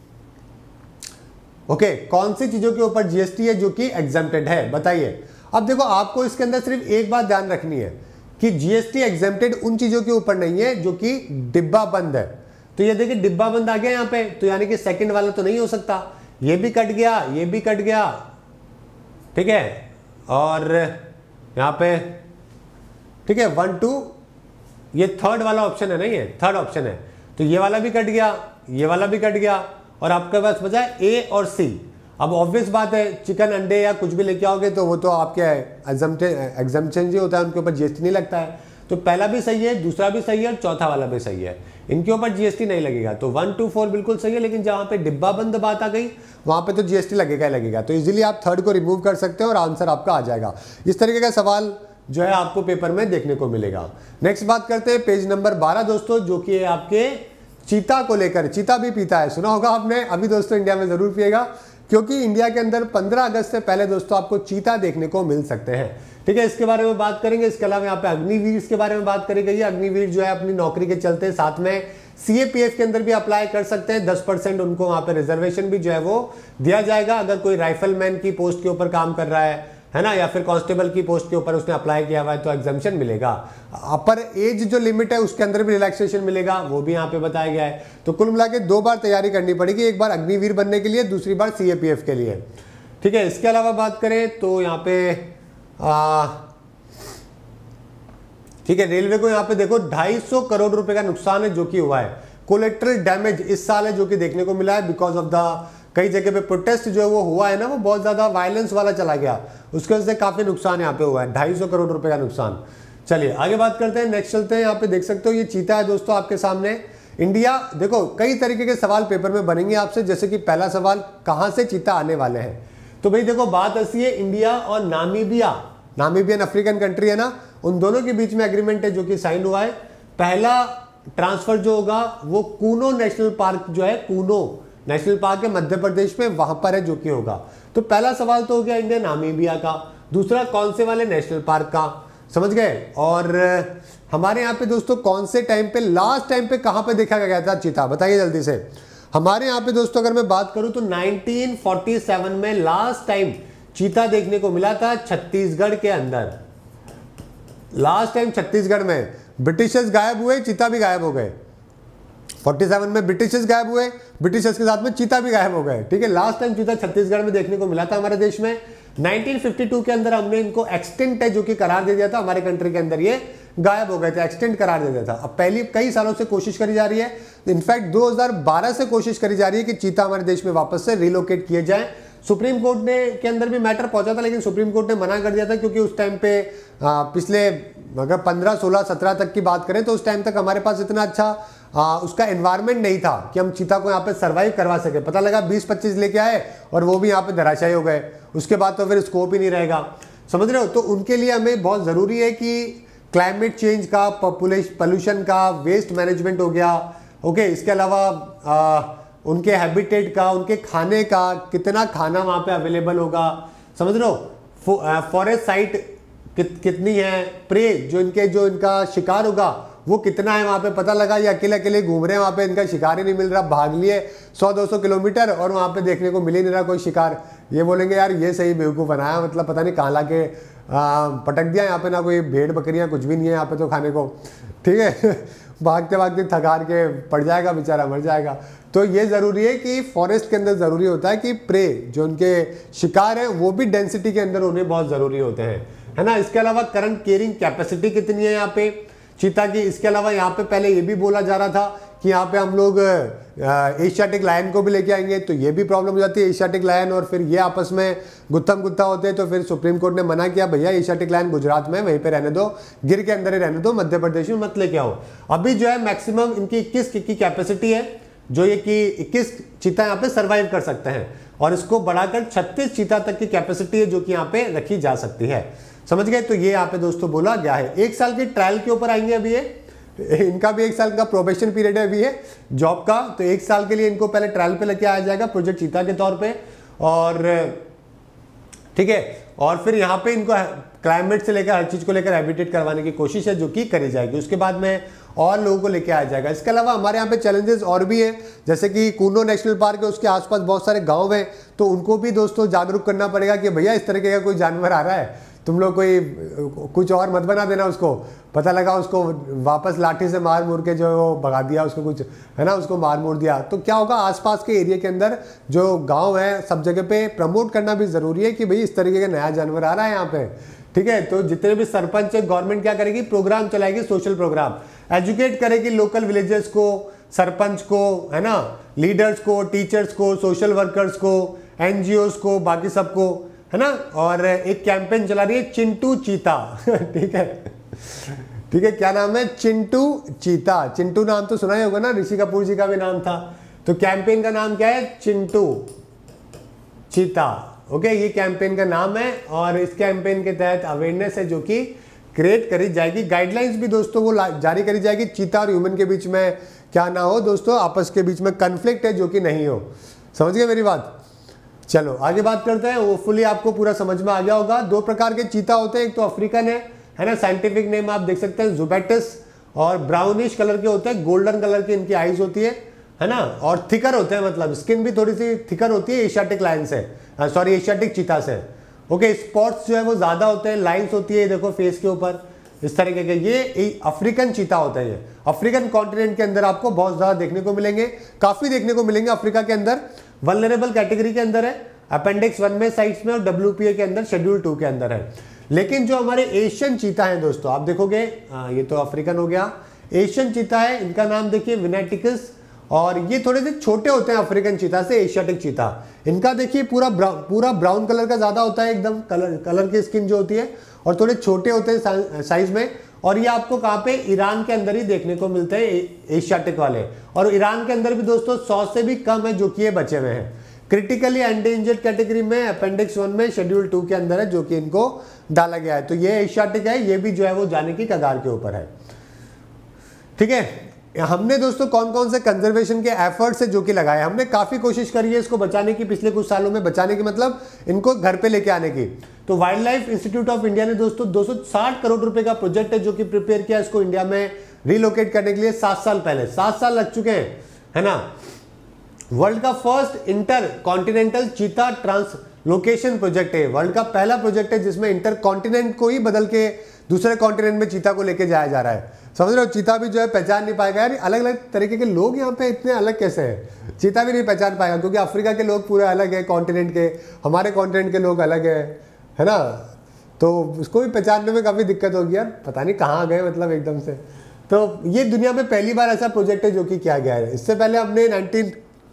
ओके okay, कौन सी चीजों के ऊपर जीएसटी है जो कि एग्जेम्प्टेड है, बताइए। अब देखो आपको इसके अंदर सिर्फ एक बात ध्यान रखनी है कि जीएसटी एग्जेम्प्टेड उन चीजों के ऊपर नहीं है जो कि डिब्बा बंद है। तो ये देखिए डिब्बा बंद आ गया यहाँ पे, तो यानी कि सेकंड वाला तो नहीं हो सकता, ये भी कट गया, ये भी कट गया, ठीक है, और यहाँ पे ठीक है वन टू, ये थर्ड वाला ऑप्शन है, नहीं है थर्ड ऑप्शन है, तो ये वाला भी कट गया, ये वाला भी कट गया, और आपके पास बचा है ए और सी। अब ऑब्वियस बात है चिकन, अंडे या कुछ भी लेके आओगे तो वो तो आपके एग्जाम्पशन जो होता है उनके ऊपर जीएसटी नहीं लगता है। तो पहला भी सही है, दूसरा भी सही है, और चौथा वाला भी सही है, इनके ऊपर जीएसटी नहीं लगेगा। तो वन टू फोर बिल्कुल सही है, लेकिन जहाँ पे डिब्बा बंद बात आ गई वहाँ पे तो जीएसटी लगेगा ही लगेगा। तो इजीली आप थर्ड को रिमूव कर सकते हो और आंसर आपका आ जाएगा। इस तरीके का सवाल जो है आपको पेपर में देखने को मिलेगा। नेक्स्ट बात करते हैं पेज नंबर बारह दोस्तों, जो कि आपके चीता को लेकर। चीता भी पीता है, सुना होगा आपने, अभी दोस्तों इंडिया में जरूर पिएगा। क्योंकि इंडिया के अंदर पंद्रह अगस्त से पहले दोस्तों आपको चीता देखने को मिल सकते हैं। ठीक है, इसके बारे में बात करेंगे। इसके अलावा यहाँ पे अग्निवीर के बारे में बात करी गई है। अग्निवीर जो है अपनी नौकरी के चलते साथ में सीएपीएफ के अंदर भी अप्लाई कर सकते हैं। दस परसेंट उनको वहां पे रिजर्वेशन भी जो है वो दिया जाएगा अगर कोई राइफलमैन की पोस्ट के ऊपर काम कर रहा है है ना, या फिर कांस्टेबल की पोस्ट के ऊपर उसने अप्लाई किया हुआ है तो एग्जाम्पशन मिलेगा। अपर एज जो लिमिट है उसके अंदर भी रिलैक्सेशन मिलेगा, वो भी यहाँ पे बताया गया है। तो कुल मिला के दो बार तैयारी करनी पड़ेगी, एक बार अग्निवीर बनने के लिए, दूसरी बार सीएपीएफ के लिए। ठीक है, इसके अलावा बात करें तो यहाँ पे आ, ठीक है, रेलवे को यहाँ पे देखो ढाई सौ करोड़ रुपए का नुकसान है जो कि हुआ है। कोलेट्रल डैमेज इस साल है जो कि देखने को मिला है बिकॉज ऑफ द कई जगह पे प्रोटेस्ट जो है वो हुआ है ना, वो बहुत ज्यादा वायलेंस वाला चला गया, उसके वजह से काफी नुकसान यहाँ पे हुआ है, ढाई सौ करोड़ रुपए का नुकसान। चलिए आगे बात करते हैं, नेक्स्ट चलते हैं। यहाँ पे देख सकते हो ये चीता है दोस्तों आपके सामने। इंडिया, देखो कई तरीके के सवाल पेपर में बनेंगे आपसे, जैसे कि पहला सवाल कहाँ से चीता आने वाले हैं। तो भाई देखो बात ऐसी है, इंडिया और नामीबिया, नामीबियन अफ्रीकन कंट्री है ना, उन दोनों के बीच में एग्रीमेंट है जो कि साइन हुआ है। पहला ट्रांसफर जो होगा वो कूनो नेशनल पार्क जो है, कूनो नेशनल पार्क है मध्य प्रदेश में, वहां पर है जो कि होगा। तो पहला सवाल तो हो गया इंडिया नामीबिया का, दूसरा कौन से वाले नेशनल पार्क का, समझ गए। और हमारे यहाँ पे दोस्तों कौन से टाइम पे, लास्ट टाइम पे कहां पे देखा गया था चीता, बताइए जल्दी से। हमारे यहाँ पे दोस्तों अगर मैं बात करूं तो नाइनटीन फोर्टी सेवन में लास्ट टाइम चीता देखने को मिला था छत्तीसगढ़ के अंदर। लास्ट टाइम छत्तीसगढ़ में ब्रिटिशर्स गायब हुए, चीता भी गायब हो गए। सैंतालीस में ब्रिटिशर्स गायब हुए, ब्रिटिशर्स के साथ में चीता भी गायब हो गए। ठीक है, लास्ट टाइम चीता छत्तीसगढ़ में देखने को मिला था हमारे देश में। नाइनटीन फिफ्टी टू के अंदर हमने इनको एक्सटेंट है जो कि करार दे दिया था, हमारे कंट्री के अंदर ये गायब हो गए थे, एक्सटेंड करार दे दिया था। अब पहली कई सालों से कोशिश करी जा रही है, इनफैक्ट दो हज़ार बारह से कोशिश करी जा रही है कि चीता हमारे देश में वापस से रिलोकेट किए जाए। सुप्रीम कोर्ट ने के अंदर भी मैटर पहुंचा था, लेकिन सुप्रीम कोर्ट ने मना कर दिया था क्योंकि उस टाइम पे आ, पिछले अगर पंद्रह सोलह सत्रह तक की बात करें तो उस टाइम तक हमारे पास इतना अच्छा आ, उसका एनवायरनमेंट नहीं था कि हम चीता को यहाँ पे सरवाइव करवा सके। पता लगा बीस पच्चीस लेके आए और वो भी यहाँ पे धराशायी हो गए, उसके बाद तो फिर स्कोप ही नहीं रहेगा, समझ रहे हो। तो उनके लिए हमें बहुत ज़रूरी है कि क्लाइमेट चेंज का, पॉपुलेशन का, वेस्ट मैनेजमेंट हो गया, ओके, इसके अलावा आ, उनके हैबिटेट का, उनके खाने का, कितना खाना वहाँ पे अवेलेबल होगा, समझ रहे हो। फॉरेस्ट साइट कित, कितनी है, प्रे जो इनके जो इनका शिकार होगा वो कितना है वहाँ पे, पता लगा ये अकेले अकेले घूम रहे हैं वहाँ पे, इनका शिकार ही नहीं मिल रहा, भाग लिए सौ दो सौ किलोमीटर और वहाँ पे देखने को मिल ही नहीं रहा कोई शिकार। ये बोलेंगे यार ये सही बेवकूफ़ बनाया, मतलब पता नहीं कहाँ ला के आ, पटक दिया, यहाँ पे ना कोई भेड़ बकरियाँ कुछ भी नहीं है यहाँ पे तो खाने को, ठीक है भागते भागते थकार के पड़ जाएगा बेचारा, मर जाएगा। तो ये ज़रूरी है कि फॉरेस्ट के अंदर ज़रूरी होता है कि प्रे जो उनके शिकार हैं वो भी डेंसिटी के अंदर होने बहुत ज़रूरी होते हैं, है ना। इसके अलावा करंट कैरिंग कैपेसिटी कितनी है यहाँ पे चीता की। इसके अलावा यहाँ पे पहले ये भी बोला जा रहा था कि यहाँ पे हम लोग एशियाटिक लायन को भी लेके आएंगे, तो ये भी प्रॉब्लम हो जाती है, एशियाटिक लायन और फिर ये आपस में गुत्थम गुत्था होते हैं। तो फिर सुप्रीम कोर्ट ने मना किया, भैया एशियाटिक लायन गुजरात में वहीं पे रहने दो, गिर के अंदर ही रहने दो, मध्य प्रदेश में मत लेके आओ। अभी जो है मैक्सिमम इनकी इक्कीस की कैपेसिटी है, जो ये कि इक्कीस चीता यहाँ पे सर्वाइव कर सकते हैं और इसको बढ़ाकर छत्तीस चीता तक की कैपेसिटी है जो कि यहाँ पे रखी जा सकती है, समझ गए। तो ये यहाँ पे दोस्तों बोला गया है। एक साल के ट्रायल के ऊपर आएंगे अभी, ये इनका भी एक साल का प्रोबेशन पीरियड है अभी है जॉब का, तो एक साल के लिए इनको पहले ट्रायल पे लेके आया जाएगा प्रोजेक्ट चीता के तौर पे, और ठीक है, और फिर यहाँ पे इनको क्लाइमेट से लेकर हर चीज को लेकर हैबिटेट करवाने की कोशिश है जो कि करी जाएगी। उसके बाद में और लोगों को लेके आया जाएगा। इसके अलावा हमारे यहाँ पे चैलेंजेस और भी हैं, जैसे कि कूनो नेशनल पार्क है, उसके आसपास बहुत सारे गांव हैं, तो उनको भी दोस्तों जागरूक करना पड़ेगा कि भैया इस तरीके का कोई जानवर आ रहा है, तुम लोग कोई कुछ और मत बना देना उसको, पता लगा उसको वापस लाठी से मार मूर के जो भगा दिया उसको, कुछ है ना, उसको मार मूर दिया, तो क्या होगा। आसपास के एरिया के अंदर जो गांव है सब जगह पे प्रमोट करना भी ज़रूरी है कि भाई इस तरीके का नया जानवर आ रहा है यहाँ पे, ठीक है। तो जितने भी सरपंच है, गवर्नमेंट क्या करेगी, प्रोग्राम चलाएगी, सोशल प्रोग्राम, एजुकेट करेगी लोकल विलेजेस को, सरपंच को, है ना, लीडर्स को, टीचर्स को, सोशल वर्कर्स को, एनजीओस को, बाकी सबको, है ना। और एक कैंपेन चला रही है चिंटू चीता ठीक है, ठीक है, क्या नाम है, चिंटू चीता। चिंटू नाम तो सुना ही होगा ना, ऋषि कपूर जी का भी नाम था। तो कैंपेन का नाम क्या है, चिंटू चीता, ओके, ये कैंपेन का नाम है। और इस कैंपेन के तहत अवेयरनेस है जो कि क्रिएट करी जाएगी, गाइडलाइंस भी दोस्तों वो जारी करी जाएगी, चीता और ह्यूमन के बीच में क्या ना हो दोस्तों, आपस के बीच में कन्फ्लिक्ट है जो कि नहीं हो, समझ गए मेरी बात। चलो आगे बात करते हैं। होपफुली आपको पूरा समझ में आ गया होगा। दो प्रकार के चीता होते हैं, एक तो अफ्रीकन है है ना, साइंटिफिक नेम आप देख सकते हैं जुबेटस, और ब्राउनिश कलर के होते हैं, गोल्डन कलर की इनकी आईज होती है है ना, और थिकर होते हैं, मतलब स्किन भी थोड़ी सी थिकर होती है एशियाटिक लाइन से, सॉरी एशियाटिक चीता से। ओके, स्पॉट्स जो है वो ज्यादा होते हैं, लाइंस होती है देखो फेस के ऊपर इस तरीके के, ये अफ्रीकन चीता होते हैं। ये अफ्रीकन कॉन्टिनेंट के अंदर आपको बहुत ज्यादा देखने को मिलेंगे, काफी देखने को मिलेंगे अफ्रीका के अंदर। वल्नरेबल कैटेगरी के अंदर है, अपेंडिक्स वन में साइट्स में, और डब्ल्यूपीए के अंदर शेड्यूल टू के अंदर है। लेकिन जो हमारे एशियन चीता हैं दोस्तों, आप देखोगे आ, ये तो अफ्रीकन हो गया, एशियन चीता है, इनका नाम देखिए विनेटिकस, और ये थोड़े से छोटे होते हैं अफ्रीकन चीता से, एशियाटिक चीता। इनका देखिए पूरा ब्राउन पूरा ब्राउन कलर का ज्यादा होता है, एकदम कलर कलर की स्किन जो होती है, और थोड़े छोटे होते हैं साइज में। और ये आपको कहाँ पे, ईरान के अंदर ही देखने को मिलते हैं एशियाटिक वाले, और ईरान के अंदर भी दोस्तों सौ से भी कम है जो कि ये बचे हुए हैं। क्रिटिकली एंडेंजर्ड कैटेगरी में अपेंडिक्स वन में शेड्यूल टू के अंदर है, जो कि इनको डाला गया है। तो ये एशियाटिक है, ये भी जो है वो जाने की कगार के ऊपर है। ठीक है, हमने दोस्तों कौन कौन से कंजर्वेशन के एफर्ट्स है जो कि लगाए, हमने काफी कोशिश करी है इसको बचाने की, पिछले कुछ सालों में बचाने की, मतलब इनको घर पे लेके आने की। तो wildlife institute of India ने दोस्तों दो सौ साठ करोड़ रुपए का प्रोजेक्ट है जो कि प्रिपेयर किया इसको इंडिया में रिलोकेट करने के लिए सात साल पहले, सात साल लग चुके हैं है ना। वर्ल्ड का फर्स्ट इंटर कॉन्टिनेंटल चीता ट्रांसलोकेशन प्रोजेक्ट है, वर्ल्ड का पहला प्रोजेक्ट है जिसमें इंटर कॉन्टिनेंट को ही बदल के दूसरे कॉन्टिनेंट में चीता को लेके जाया जा रहा है। समझ रहे हो, चीता भी जो है पहचान नहीं पाएगा यार, अलग अलग तरीके के लोग यहाँ पे इतने अलग कैसे हैं, चीता भी नहीं पहचान पाएगा, क्योंकि अफ्रीका के लोग पूरे अलग है कॉन्टिनेंट के, हमारे कॉन्टिनेंट के लोग अलग है है ना। तो उसको भी पहचानने में काफ़ी दिक्कत होगी यार, पता नहीं कहाँ गए मतलब एकदम से। तो ये दुनिया में पहली बार ऐसा प्रोजेक्ट है जो कि किया गया है। इससे पहले हमने नाइनटीन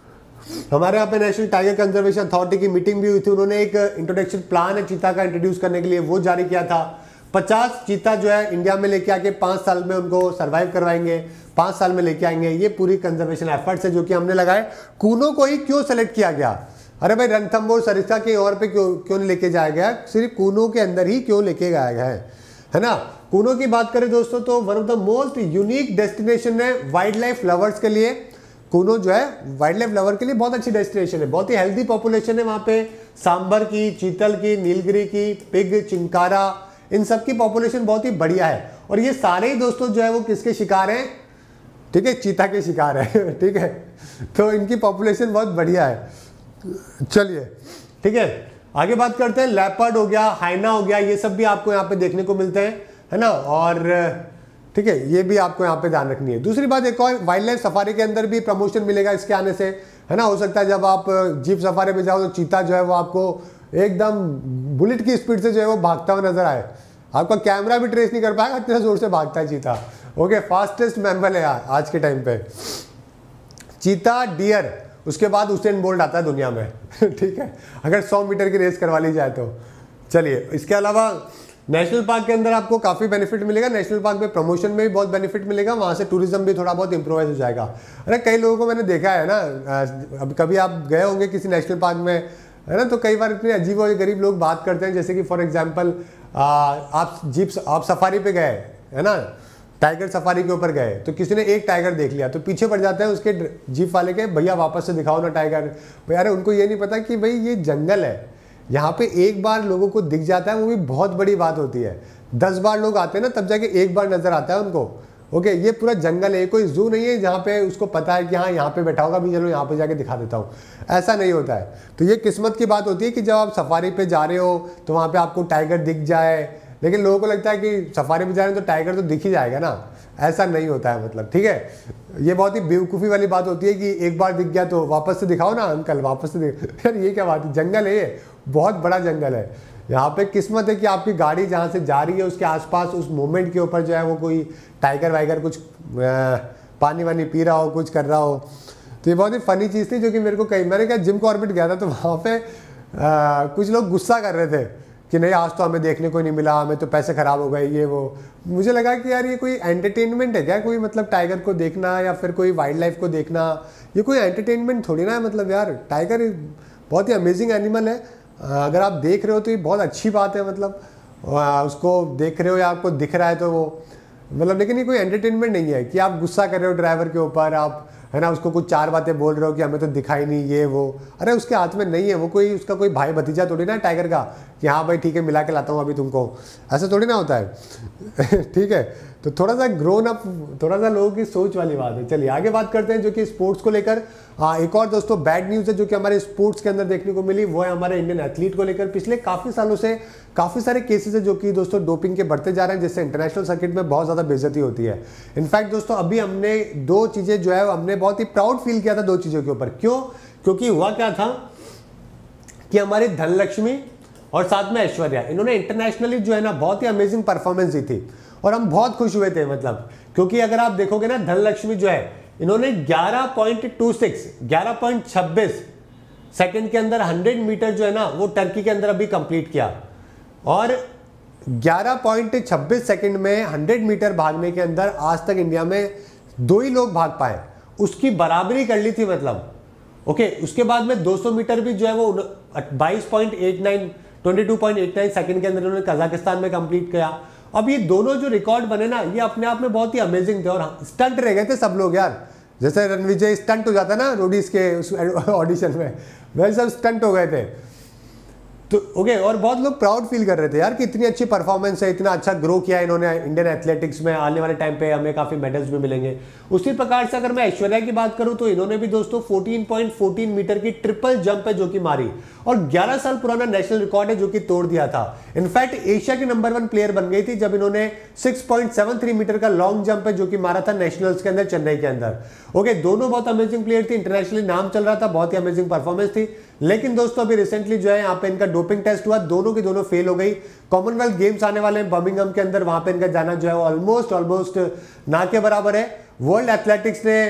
हमारे यहाँ पे नेशनल टाइगर कंजर्वेशन अथॉरिटी की मीटिंग भी हुई थी, उन्होंने एक इंट्रोडक्शन प्लान है चीता का इंट्रोड्यूस करने के लिए, वो जारी किया था। पचास चीता जो है इंडिया में लेके आके पाँच साल में उनको सर्वाइव करवाएंगे, पाँच साल में लेके आएंगे। ये पूरी कंजर्वेशन एफर्ट्स है जो कि हमने लगाए। कूनो को ही क्यों सेलेक्ट किया गया, अरे भाई रणथंभौर सरिस्का के और पे क्यों क्यों लेके जाया गया, सिर्फ कूनो के अंदर ही क्यों लेके गया गया है है ना। कूनो की बात करें दोस्तों तो one of the most unique destination है वाइल्ड लाइफ लवर्स के लिए। कूनो जो है वाइल्ड लाइफ लवर के लिए बहुत अच्छी डेस्टिनेशन है, बहुत ही हेल्दी पॉपुलेशन है वहाँ पे। सांबर की, चीतल की, नीलगिरी की, पिग, चिंकारा, इन सब की पॉपुलेशन बहुत ही बढ़िया है। और ये सारे ही दोस्तों जो है वो किसके शिकार हैं, ठीक है, चीता के शिकार है ठीक है, तो इनकी पॉपुलेशन बहुत बढ़िया है। चलिए ठीक है, आगे बात करते हैं। लेपर्ड हो गया, हाइना हो गया, ये सब भी आपको यहाँ पे देखने को मिलते हैं है ना। और ठीक है, ये भी आपको यहाँ पे ध्यान रखनी है। दूसरी बात, एक और वाइल्ड लाइफ सफारी के अंदर भी प्रमोशन मिलेगा इसके आने से है ना। हो सकता है जब आप जीप सफारी में जाओ तो चीता जो है वो आपको एकदम बुलेट की स्पीड से जो है वो भागता हुआ नजर आए, आपका कैमरा भी ट्रेस नहीं कर पाएगा, इतना जोर से भागता है चीता। ओके, फास्टेस्ट मैमल है आज के टाइम पे चीता, डियर, उसके बाद उसेन बोल्ट आता है दुनिया में ठीक है, अगर सौ मीटर की रेस करवा ली जाए तो। चलिए, इसके अलावा नेशनल पार्क के अंदर आपको काफ़ी बेनिफिट मिलेगा, नेशनल पार्क में प्रमोशन में भी बहुत बेनिफिट मिलेगा, वहाँ से टूरिज्म भी थोड़ा बहुत इंप्रूवाइज हो जाएगा। अरे कई लोगों को मैंने देखा है ना, अब कभी आप गए होंगे किसी नेशनल पार्क में है ना, तो कई बार इतने अजीब और गरीब लोग बात करते हैं, जैसे कि फॉर एग्जांपल आप जीप आप सफारी पे गए है ना, टाइगर सफारी के ऊपर गए, तो किसी ने एक टाइगर देख लिया तो पीछे पड़ जाते हैं उसके जीप वाले के, भैया वापस से दिखाओ ना टाइगर। भाई अरे उनको ये नहीं पता कि भाई ये जंगल है, यहाँ पे एक बार लोगों को दिख जाता है वो भी बहुत बड़ी बात होती है, दस बार लोग आते हैं ना तब जाके एक बार नजर आता है उनको। ओके, ये पूरा जंगल है, कोई जू नहीं है जहाँ पे उसको पता है कि हाँ यहाँ पे बैठा होगा, भी चलो यहाँ पे जाके दिखा देता हूँ, ऐसा नहीं होता है। तो ये किस्मत की बात होती है कि जब आप सफारी पे जा रहे हो तो वहाँ पे आपको टाइगर दिख जाए, लेकिन लोगों को लगता है कि सफारी पे जा रहे हैं तो टाइगर तो दिख ही जाएगा ना, ऐसा नहीं होता है मतलब। ठीक है, ये बहुत ही बेवकूफ़ी वाली बात होती है कि एक बार दिख गया तो वापस से दिखाओ ना अंकल, वापस से दिख यार ये क्या बात है, जंगल है ये, बहुत बड़ा जंगल है। यहाँ पे किस्मत है कि आपकी गाड़ी जहाँ से जा रही है उसके आसपास उस मोमेंट के ऊपर जो है वो कोई टाइगर वाइगर कुछ पानी वानी पी रहा हो, कुछ कर रहा हो। तो ये बहुत ही फनी चीज़ थी जो कि मेरे को कई, मैंने क्या जिम कॉर्बेट गया था तो वहाँ पे आ, कुछ लोग गुस्सा कर रहे थे कि नहीं आज तो हमें देखने को नहीं मिला, हमें तो पैसे खराब हो गए ये वो। मुझे लगा कि यार ये कोई एंटरटेनमेंट है क्या, कोई मतलब टाइगर को देखना या फिर कोई वाइल्ड लाइफ को देखना, ये कोई एंटरटेनमेंट थोड़ी ना है। मतलब यार टाइगर बहुत ही अमेजिंग एनिमल है, अगर आप देख रहे हो तो ये बहुत अच्छी बात है, मतलब उसको देख रहे हो या आपको दिख रहा है तो वो मतलब, लेकिन ये कोई एंटरटेनमेंट नहीं है कि आप गुस्सा कर रहे हो ड्राइवर के ऊपर, आप है ना, उसको कुछ चार बातें बोल रहे हो कि हमें तो दिखाई नहीं ये वो, अरे उसके हाथ में नहीं है, वो कोई उसका कोई भाई भतीजा थोड़ी ना टाइगर का कि हाँ भाई ठीक है मिला के लाता हूँ अभी तुमको, ऐसा थोड़ी ना होता है ठीक है, तो थोड़ा सा ग्रोन अप, थोड़ा सा लोगों की सोच वाली बात है। चलिए आगे बात करते हैं जो कि स्पोर्ट्स को लेकर। हाँ, एक और दोस्तों बैड न्यूज़ है जो कि हमारे स्पोर्ट्स के अंदर देखने को मिली, वो है हमारे इंडियन एथलीट को लेकर। पिछले काफ़ी सालों से काफ़ी सारे केसेस है जो कि दोस्तों डोपिंग के बढ़ते जा रहे हैं, जिससे इंटरनेशनल सर्किट में बहुत ज़्यादा बेइज्जती होती है। इनफैक्ट दोस्तों अभी हमने दो चीज़ें जो है हमने बहुत ही प्राउड फील किया था दो चीज़ों के ऊपर। क्यों? क्योंकि हुआ क्या था कि हमारी धनलक्ष्मी और साथ में ऐश्वर्या, इन्होंने इंटरनेशनली जो है ना बहुत ही अमेजिंग परफॉर्मेंस दी थी और हम बहुत खुश हुए थे। मतलब क्योंकि अगर आप देखोगे ना, धनलक्ष्मी जो है इन्होंने ग्यारह पॉइंट दो छह ग्यारह पॉइंट छब्बीस सेकंड के अंदर सौ मीटर जो है ना वो टर्की के अंदर अभी कंप्लीट किया, और ग्यारह पॉइंट छब्बीस सेकंड में सौ मीटर भागने के अंदर आज तक इंडिया में दो ही लोग भाग पाए, उसकी बराबरी कर ली थी। मतलब ओके, उसके बाद में दो सौ मीटर भी जो है वो बाईस पॉइंट आठ नौ बाईस पॉइंट आठ नौ सेकंड के अंदर इन्होंने कजाकिस्तान में कंप्लीट किया। अब ये दोनों जो रिकॉर्ड बने ना, ये अपने आप में बहुत ही अमेजिंग थे और स्टंट रह गए थे सब लोग यार। जैसे रणविजय स्टंट हो जाता ना रोडीज के उस ऑडिशन में, वैसे सब स्टंट हो गए थे। तो ओके, और बहुत लोग प्राउड फील कर रहे थे यार कि इतनी अच्छी परफॉर्मेंस है, इतना अच्छा ग्रो किया है इन्होंने इंडियन एथलेटिक्स में, आने वाले टाइम पे हमें काफी मेडल्स भी मिलेंगे। उसी प्रकार से अगर मैं ऐश्वर्या की बात करूं तो इन्होंने भी दोस्तों चौदह पॉइंट एक चार मीटर की ट्रिपल जंप है जो कि मारी, और ग्यारह साल पुराना नेशनल रिकॉर्ड है जो कि तोड़ दिया था। इनफैक्ट एशिया की नंबर वन प्लेयर बन गई थी जब इन्होंने छह पॉइंट सात तीन मीटर का लॉन्ग जंप है जो कि मारा था नेशनल्स के अंदर चेन्नई के अंदर। ओके, दोनों बहुत अमेजिंग प्लेयर थी, इंटरनेशनली नाम चल रहा था, बहुत ही अमेजिंग परफॉर्मेंस थी। लेकिन दोस्तों अभी रिसेंटली जो है यहाँ पे इनका डोपिंग टेस्ट हुआ, दोनों की दोनों फेल हो गई। कॉमनवेल्थ गेम्स आने वाले हैं बर्मिंघम के अंदर, वहां पे इनका जाना जो है ऑलमोस्ट ऑलमोस्ट ना के बराबर है। वर्ल्ड एथलेटिक्स ने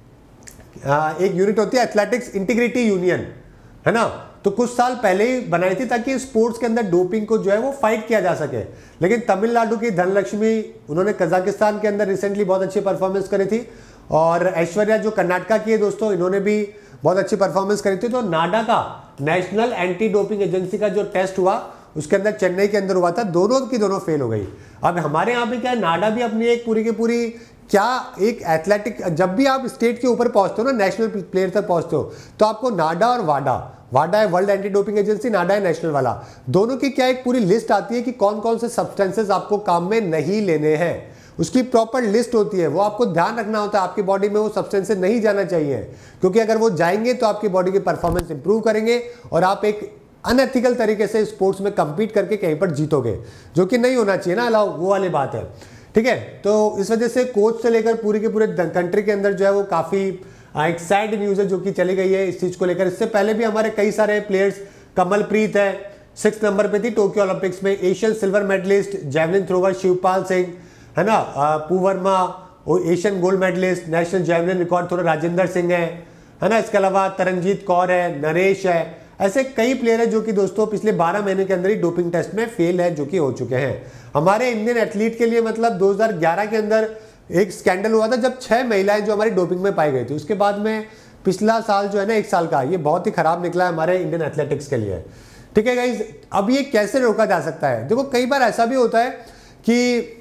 एक यूनिट होती है एथलेटिक्स इंटीग्रिटी यूनियन, है ना, तो कुछ साल पहले ही बनाई थी ताकि स्पोर्ट्स के अंदर डोपिंग को जो है वो फाइट किया जा सके। लेकिन तमिलनाडु की धनलक्ष्मी, उन्होंने कजाकिस्तान के अंदर रिसेंटली बहुत अच्छी परफॉर्मेंस करी थी, और ऐश्वर्या जो कर्नाटका की है दोस्तों, इन्होंने भी बहुत अच्छी परफॉर्मेंस करी थी। तो नाडा का नेशनल एंटी डोपिंग एजेंसी का जो टेस्ट हुआ उसके अंदर चेन्नई के अंदर हुआ था, दोनों की दोनों फेल हो गई। अब हमारे यहाँ पे क्या है, नाडा भी अपनी एक पूरी की पूरी क्या एक एथलेटिक, जब भी आप स्टेट के ऊपर पहुंचते हो ना, नेशनल प्लेयर तक पहुंचते हो, तो आपको नाडा और वाडा, वाडा है world anti doping agency, NADA है नेशनल वाला, दोनों की क्या एक पूरी लिस्ट आती है कि कौन कौन से सब्सटेंसेस आपको काम में नहीं लेने हैं। उसकी प्रॉपर लिस्ट होती है, वो आपको ध्यान रखना होता है आपकी बॉडी में वो सब्सटेंसेस नहीं जाना चाहिए, क्योंकि अगर वो जाएंगे तो आपकी बॉडी की परफॉर्मेंस इंप्रूव करेंगे और आप एक अनएथिकल तरीके से स्पोर्ट्स में कंपीट करके कहीं पर जीतोगे, जो कि नहीं होना चाहिए ना अलाउ, वो वाली बात है। ठीक है, तो इस वजह से कोच से लेकर पूरे के पूरे कंट्री के अंदर जो है वो काफ़ी एक सैड न्यूज़ है जो कि चली गई है इस चीज़ को लेकर। इससे पहले भी हमारे कई सारे प्लेयर्स, कमलप्रीत है सिक्स नंबर पे थी टोक्यो ओलंपिक्स में, Asian silver medallist javelin thrower Shivpal Singh, है ना, पू Verma Asian gold medallist, national javelin record thrower Rajendra Singh है, है ना, इसके अलावा तरनजीत कौर है, नरेश है, ऐसे कई प्लेयर है जो कि दोस्तों पिछले बारह महीने के अंदर ही डोपिंग टेस्ट में फेल है जो कि हो चुके हैं। हमारे इंडियन एथलीट के लिए मतलब दो हज़ार ग्यारह के अंदर एक स्कैंडल हुआ था जब छह महिलाएं जो हमारी डोपिंग में पाई गई थी, उसके बाद में पिछला साल जो है ना एक साल का, ये बहुत ही खराब निकला है हमारे इंडियन एथलेटिक्स के लिए। ठीक है गाइज, अब ये कैसे रोका जा सकता है? देखो कई बार ऐसा भी होता है कि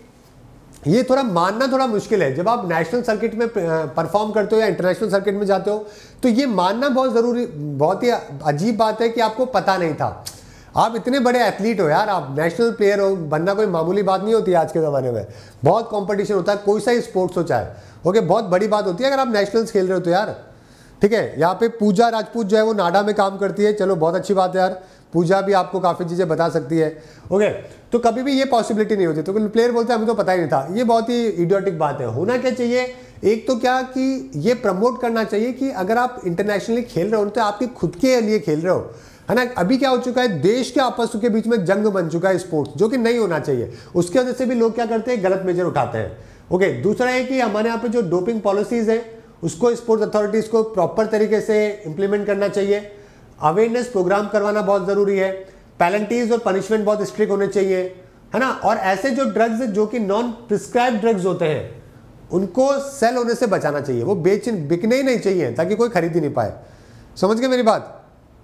ये थोड़ा मानना थोड़ा मुश्किल है, जब आप नेशनल सर्किट में परफॉर्म करते हो या इंटरनेशनल सर्किट में जाते हो तो ये मानना बहुत ज़रूरी, बहुत ही अजीब बात है कि आपको पता नहीं था। आप इतने बड़े एथलीट हो यार, आप नेशनल प्लेयर हो, बनना कोई मामूली बात नहीं होती आज के ज़माने में, बहुत कंपटीशन होता है, कोई सा ही स्पोर्ट्स हो चाहे, ओके, बहुत बड़ी बात होती है अगर आप नेशनल्स खेल रहे हो तो यार। ठीक है, यहाँ पे पूजा राजपूत जो है वो नाडा में काम करती है, चलो बहुत अच्छी बात है यार, पूजा भी आपको काफ़ी चीज़ें बता सकती है, ओके, तो कभी भी ये पॉसिबिलिटी नहीं होती। तो प्लेयर बोलते हैं हमें तो पता ही नहीं था, ये बहुत ही इडियोटिक बात है। होना क्या चाहिए, एक तो क्या कि ये प्रमोट करना चाहिए कि अगर आप इंटरनेशनली खेल रहे हो तो आपके खुद के लिए खेल रहे हो, है ना। अभी क्या हो चुका है, देश के आपस के बीच में जंग बन चुका है स्पोर्ट्स, जो कि नहीं होना चाहिए, उसकी वजह से भी लोग क्या करते हैं, गलत मेजर उठाते हैं। ओके, दूसरा है कि हमारे यहाँ पे जो डोपिंग पॉलिसीज है उसको स्पोर्ट्स अथॉरिटीज़ को प्रॉपर तरीके से इंप्लीमेंट करना चाहिए, अवेयरनेस प्रोग्राम करवाना बहुत ज़रूरी है, पेनल्टीज और पनिशमेंट बहुत स्ट्रिक्ट होने चाहिए, है ना, और ऐसे जो ड्रग्स जो कि नॉन प्रिस्क्राइब ड्रग्स होते हैं उनको सेल होने से बचाना चाहिए, वो बेच बिकने ही नहीं चाहिए ताकि कोई खरीद ही नहीं पाए। समझ गए मेरी बात?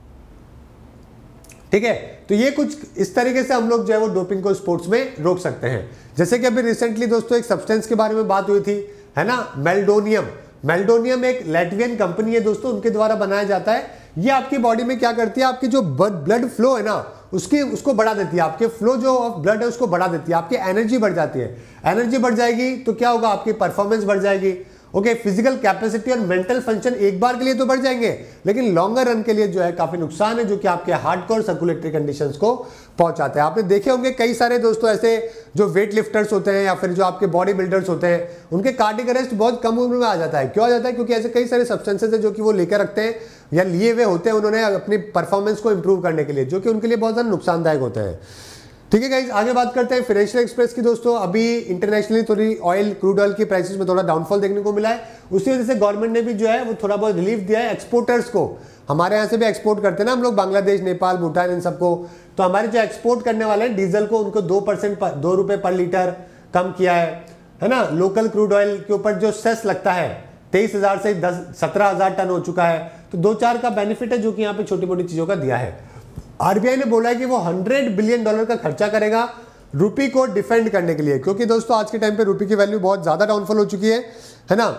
ठीक है, तो ये कुछ इस तरीके से हम लोग जो है वो डोपिंग को स्पोर्ट्स में रोक सकते हैं। जैसे कि अभी रिसेंटली दोस्तों एक सब्सटेंस के बारे में बात हुई थी, है ना, मेल्डोनियम। मेल्डोनियम एक लैटवियन कंपनी है दोस्तों, उनके द्वारा बनाया जाता है। ये आपकी बॉडी में क्या करती है, आपकी जो ब्लड फ्लो है ना उसकी उसको बढ़ा देती है, आपके फ्लो जो ऑफ ब्लड है उसको बढ़ा देती है, आपकी एनर्जी बढ़ जाती है। एनर्जी बढ़ जाएगी तो क्या होगा, आपकी परफॉर्मेंस बढ़ जाएगी। ओके, फिजिकल कैपेसिटी और मेंटल फंक्शन एक बार के लिए तो बढ़ जाएंगे, लेकिन लॉन्गर रन के लिए जो है काफी नुकसान है, जो कि आपके हार्डकोर सर्कुलेटरी कंडीशंस को पहुंचाते हैं। आपने देखे होंगे कई सारे दोस्तों ऐसे जो वेट लिफ्टर्स होते हैं या फिर जो आपके बॉडी बिल्डर्स होते हैं, उनके कार्डियक अरेस्ट बहुत कम उम्र में आ जाता है। क्यों आ जाता है, क्योंकि ऐसे कई सारे सब्सटेंसेस है जो कि वो लेकर रखते हैं या लिए हुए होते हैं उन्होंने अपनी परफॉर्मेंस को इंप्रूव करने के लिए, जो कि उनके लिए बहुत ज्यादा नुकसानदायक होते हैं। ठीक है गाइज, आगे बात करते हैं फाइनेंशियल एक्सप्रेस की। दोस्तों अभी इंटरनेशनली थोड़ी ऑयल क्रूड ऑयल की प्राइसेस में थोड़ा डाउनफॉल देखने को मिला है, उसी वजह से गवर्नमेंट ने भी जो है वो थोड़ा बहुत रिलीफ दिया है एक्सपोर्टर्स को। हमारे यहाँ से भी एक्सपोर्ट करते हैं ना हम लोग, बांग्लादेश, नेपाल, भूटान, इन सबको। तो हमारे जो एक्सपोर्ट करने वाले हैं डीजल को, उनको दो परसेंट दो रुपए पर लीटर कम किया है, है ना। लोकल क्रूड ऑयल के ऊपर जो सेस लगता है तेईस हजार से दस सत्रह हजार टन हो चुका है, तो दो चार का बेनिफिट है जो कि यहाँ पे छोटी मोटी चीजों का दिया है। आरबीआई ने बोला है कि वो हंड्रेड बिलियन डॉलर का खर्चा करेगा रुपी को डिफेंड करने के लिए, क्योंकि दोस्तों आज के टाइम पे रुपी की वैल्यू बहुत ज्यादा डाउनफॉल हो चुकी है, है ना।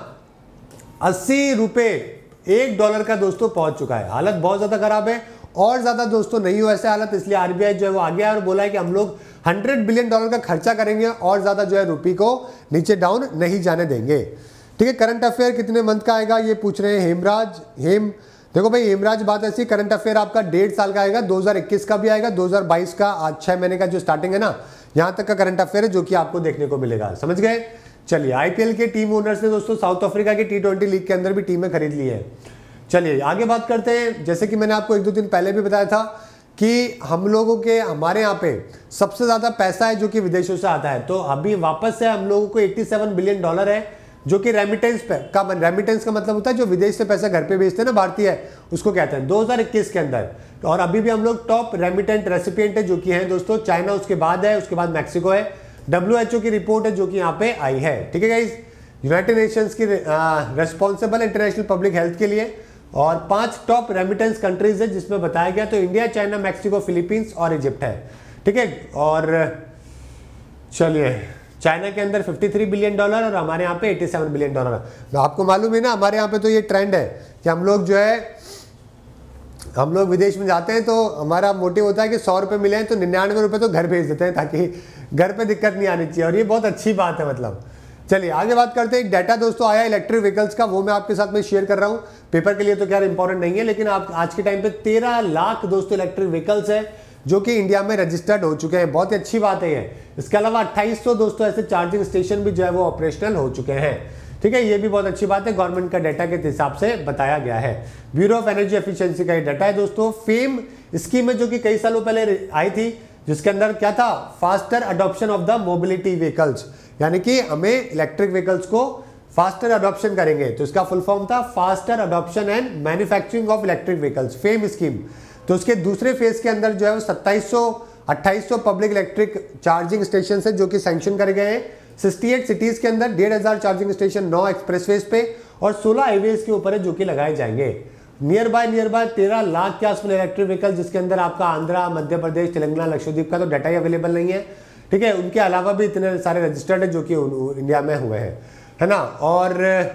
अस्सी रुपए एक डॉलर का दोस्तों पहुंच चुका है, हालत बहुत ज्यादा खराब है। और ज्यादा दोस्तों नहीं हो ऐसे हालत, इसलिए आरबीआई जो है वो आगे और बोला है कि हम लोग हंड्रेड बिलियन डॉलर का खर्चा करेंगे और ज्यादा जो है रुपी को नीचे डाउन नहीं जाने देंगे। ठीक है, करंट अफेयर कितने मंथ का आएगा ये पूछ रहे हैं हेमराज। हेम देखो भाई हेमराज, बात ऐसी, करंट अफेयर आपका डेढ़ साल का आएगा, दो हज़ार इक्कीस का भी आएगा, दो हज़ार बाईस का आज छह महीने का जो स्टार्टिंग है ना, यहां तक का करंट अफेयर है जो कि आपको देखने को मिलेगा। समझ गए। चलिए, आईपीएल के टीम ओनर्स ने दोस्तों साउथ अफ्रीका की टी ट्वेंटी लीग के अंदर भी टीमें खरीद ली है। चलिए आगे बात करते हैं। जैसे कि मैंने आपको एक दो दिन पहले भी बताया था कि हम लोगों के हमारे यहाँ पे सबसे ज्यादा पैसा है जो कि विदेशों से आता है, तो अभी वापस से हम लोगों को सत्तासी बिलियन डॉलर है जो कि रेमिटेंस पे का रेमिटेंस का मतलब होता है जो विदेश से पैसा घर पे भेजते हैं ना भारतीय, उसको कहते हैं, दो हज़ार इक्कीस के अंदर। और अभी भी हम लोग टॉप रेमिटेंट रेसिपिएंट है जो कि हैं दोस्तों चाइना, उसके बाद है, उसके बाद मैक्सिको है। डब्ल्यूएचओ की रिपोर्ट है जो कि यहाँ पे आई है। ठीक है गाइस, यूनाइटेड नेशंस की रेस्पॉन्सिबल इंटरनेशनल पब्लिक हेल्थ के लिए, और पांच टॉप रेमिटेंस कंट्रीज है जिसमें बताया गया, तो इंडिया, चाइना, मैक्सिको, फिलीपींस और इजिप्ट है। ठीक है, और चलिए चाइना के अंदर तिरेपन बिलियन डॉलर और हमारे यहाँ पे सत्तासी बिलियन डॉलर। तो आपको मालूम है ना हमारे यहाँ पे तो ये ट्रेंड है कि हम लोग जो है हम लोग विदेश में जाते हैं तो हमारा मोटिव होता है कि सौ रुपये मिले हैं तो निन्यानवे रुपये तो घर भेज देते हैं ताकि घर पे दिक्कत नहीं आनी चाहिए, और ये बहुत अच्छी बात है मतलब। चलिए आगे बात करते हैं। एक डाटा दोस्तों आया इलेक्ट्रिक व्हीकल्स का, वो मैं आपके साथ में शेयर कर रहा हूँ। पेपर के लिए तो क्या इंपॉर्टेंट नहीं है, लेकिन आप आज के टाइम पे तेरह लाख दोस्तों इलेक्ट्रिक व्हीकल्स है जो कि इंडिया में रजिस्टर्ड हो चुके हैं। बहुत ही अच्छी बात है ये। इसके अलावा अट्ठाईस सौ दोस्तों ऐसे चार्जिंग स्टेशन भी जो है वो ऑपरेशनल हो चुके हैं। ठीक है, ये भी बहुत अच्छी बात है, गवर्नमेंट का डाटा के हिसाब से बताया गया है। ब्यूरो ऑफ एनर्जी एफिशिएंसी का ये डाटा है दोस्तों। फेम स्कीम है जो कि कई सालों पहले आई थी, जिसके अंदर क्या था, faster adoption of the mobility vehicles, यानी कि हमें इलेक्ट्रिक व्हीकल्स को फास्टर अडॉप्शन करेंगे, तो इसका फुल फॉर्म था faster adoption and manufacturing of electric vehicles, FAME scheme. तो उसके दूसरे फेज के अंदर जो है वो सत्ताईस सौ अट्ठाईस सौ पब्लिक इलेक्ट्रिक चार्जिंग स्टेशन है जो कि सैंक्शन करे गए हैं। अड़सठ सिटीज के अंदर डेढ़ हजार चार्जिंग स्टेशन नौ एक्सप्रेसवेज पे और सोलह हाईवेज के ऊपर है जो कि लगाए जाएंगे। नियर बाय नियर बाय तेरह लाख के आसपास इलेक्ट्रिक व्हीकल, जिसके अंदर आपका आंध्रा, मध्य प्रदेश, तेलंगाना, लक्षद्वीप का तो डाटा ही अवेलेबल नहीं है। ठीक है, उनके अलावा भी इतने सारे रजिस्टर्ड है जो कि इंडिया में हुए हैं, है ना। और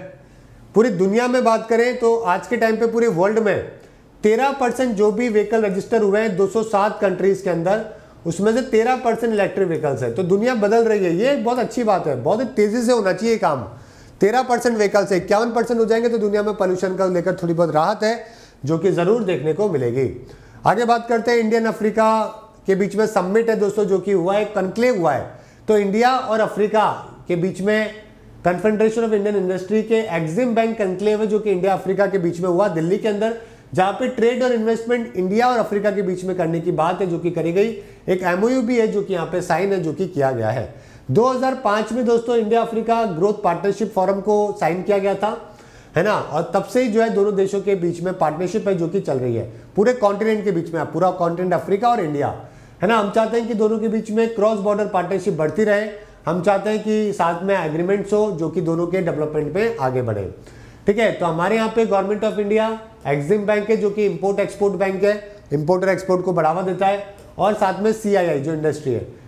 पूरी दुनिया में बात करें तो आज के टाइम पे पूरे वर्ल्ड में तेरह परसेंट जो भी व्हीकल रजिस्टर हुए हैं दो सौ सात कंट्रीज के अंदर, उसमें से तेरह परसेंट इलेक्ट्रिक व्हीकल्स है। तो दुनिया बदल रही है, ये बहुत अच्छी बात है, बहुत तेजी से होना चाहिए काम। तेरह परसेंट व्हीकल्स है, इक्यावन परसेंट हो जाएंगे तो दुनिया में पोल्यूशन का लेकर थोड़ी बहुत राहत है जो कि जरूर देखने को मिलेगी। आगे बात करते हैं, इंडियन अफ्रीका के बीच में समिट है दोस्तों जो कि हुआ है, कनक्लेव हुआ है। तो इंडिया और अफ्रीका के बीच में कन्फेडरेशन ऑफ इंडियन इंडस्ट्री के एग्जिम बैंक कनक्लेव है जो कि इंडिया अफ्रीका के बीच में हुआ दिल्ली के अंदर, जहां पे ट्रेड और इन्वेस्टमेंट इंडिया और अफ्रीका के बीच में करने की बात है जो कि करी गई। एक एमओयू भी है जो कि यहाँ पे साइन है जो कि किया गया है। दो हज़ार पाँच में दोस्तों India Africa growth partnership forum को साइन किया गया था, है ना। और तब से ही जो है दोनों देशों के बीच में पार्टनरशिप है जो कि चल रही है पूरे कॉन्टिनेंट के बीच में, पूरा कॉन्टिनेंट अफ्रीका और इंडिया, है ना। हम चाहते हैं कि दोनों के बीच में क्रॉस बॉर्डर पार्टनरशिप बढ़ती रहे। हम चाहते हैं कि साथ में एग्रीमेंट्स हो जो कि दोनों के डेवलपमेंट में आगे बढ़े। ठीक है, तो हमारे यहाँ पे government of India EXIM bank है जो कि इंपोर्ट एक्सपोर्ट बैंक है, इंपोर्ट और एक्सपोर्ट को बढ़ावा देता है, और साथ में सीआईआई जो इंडस्ट्री है,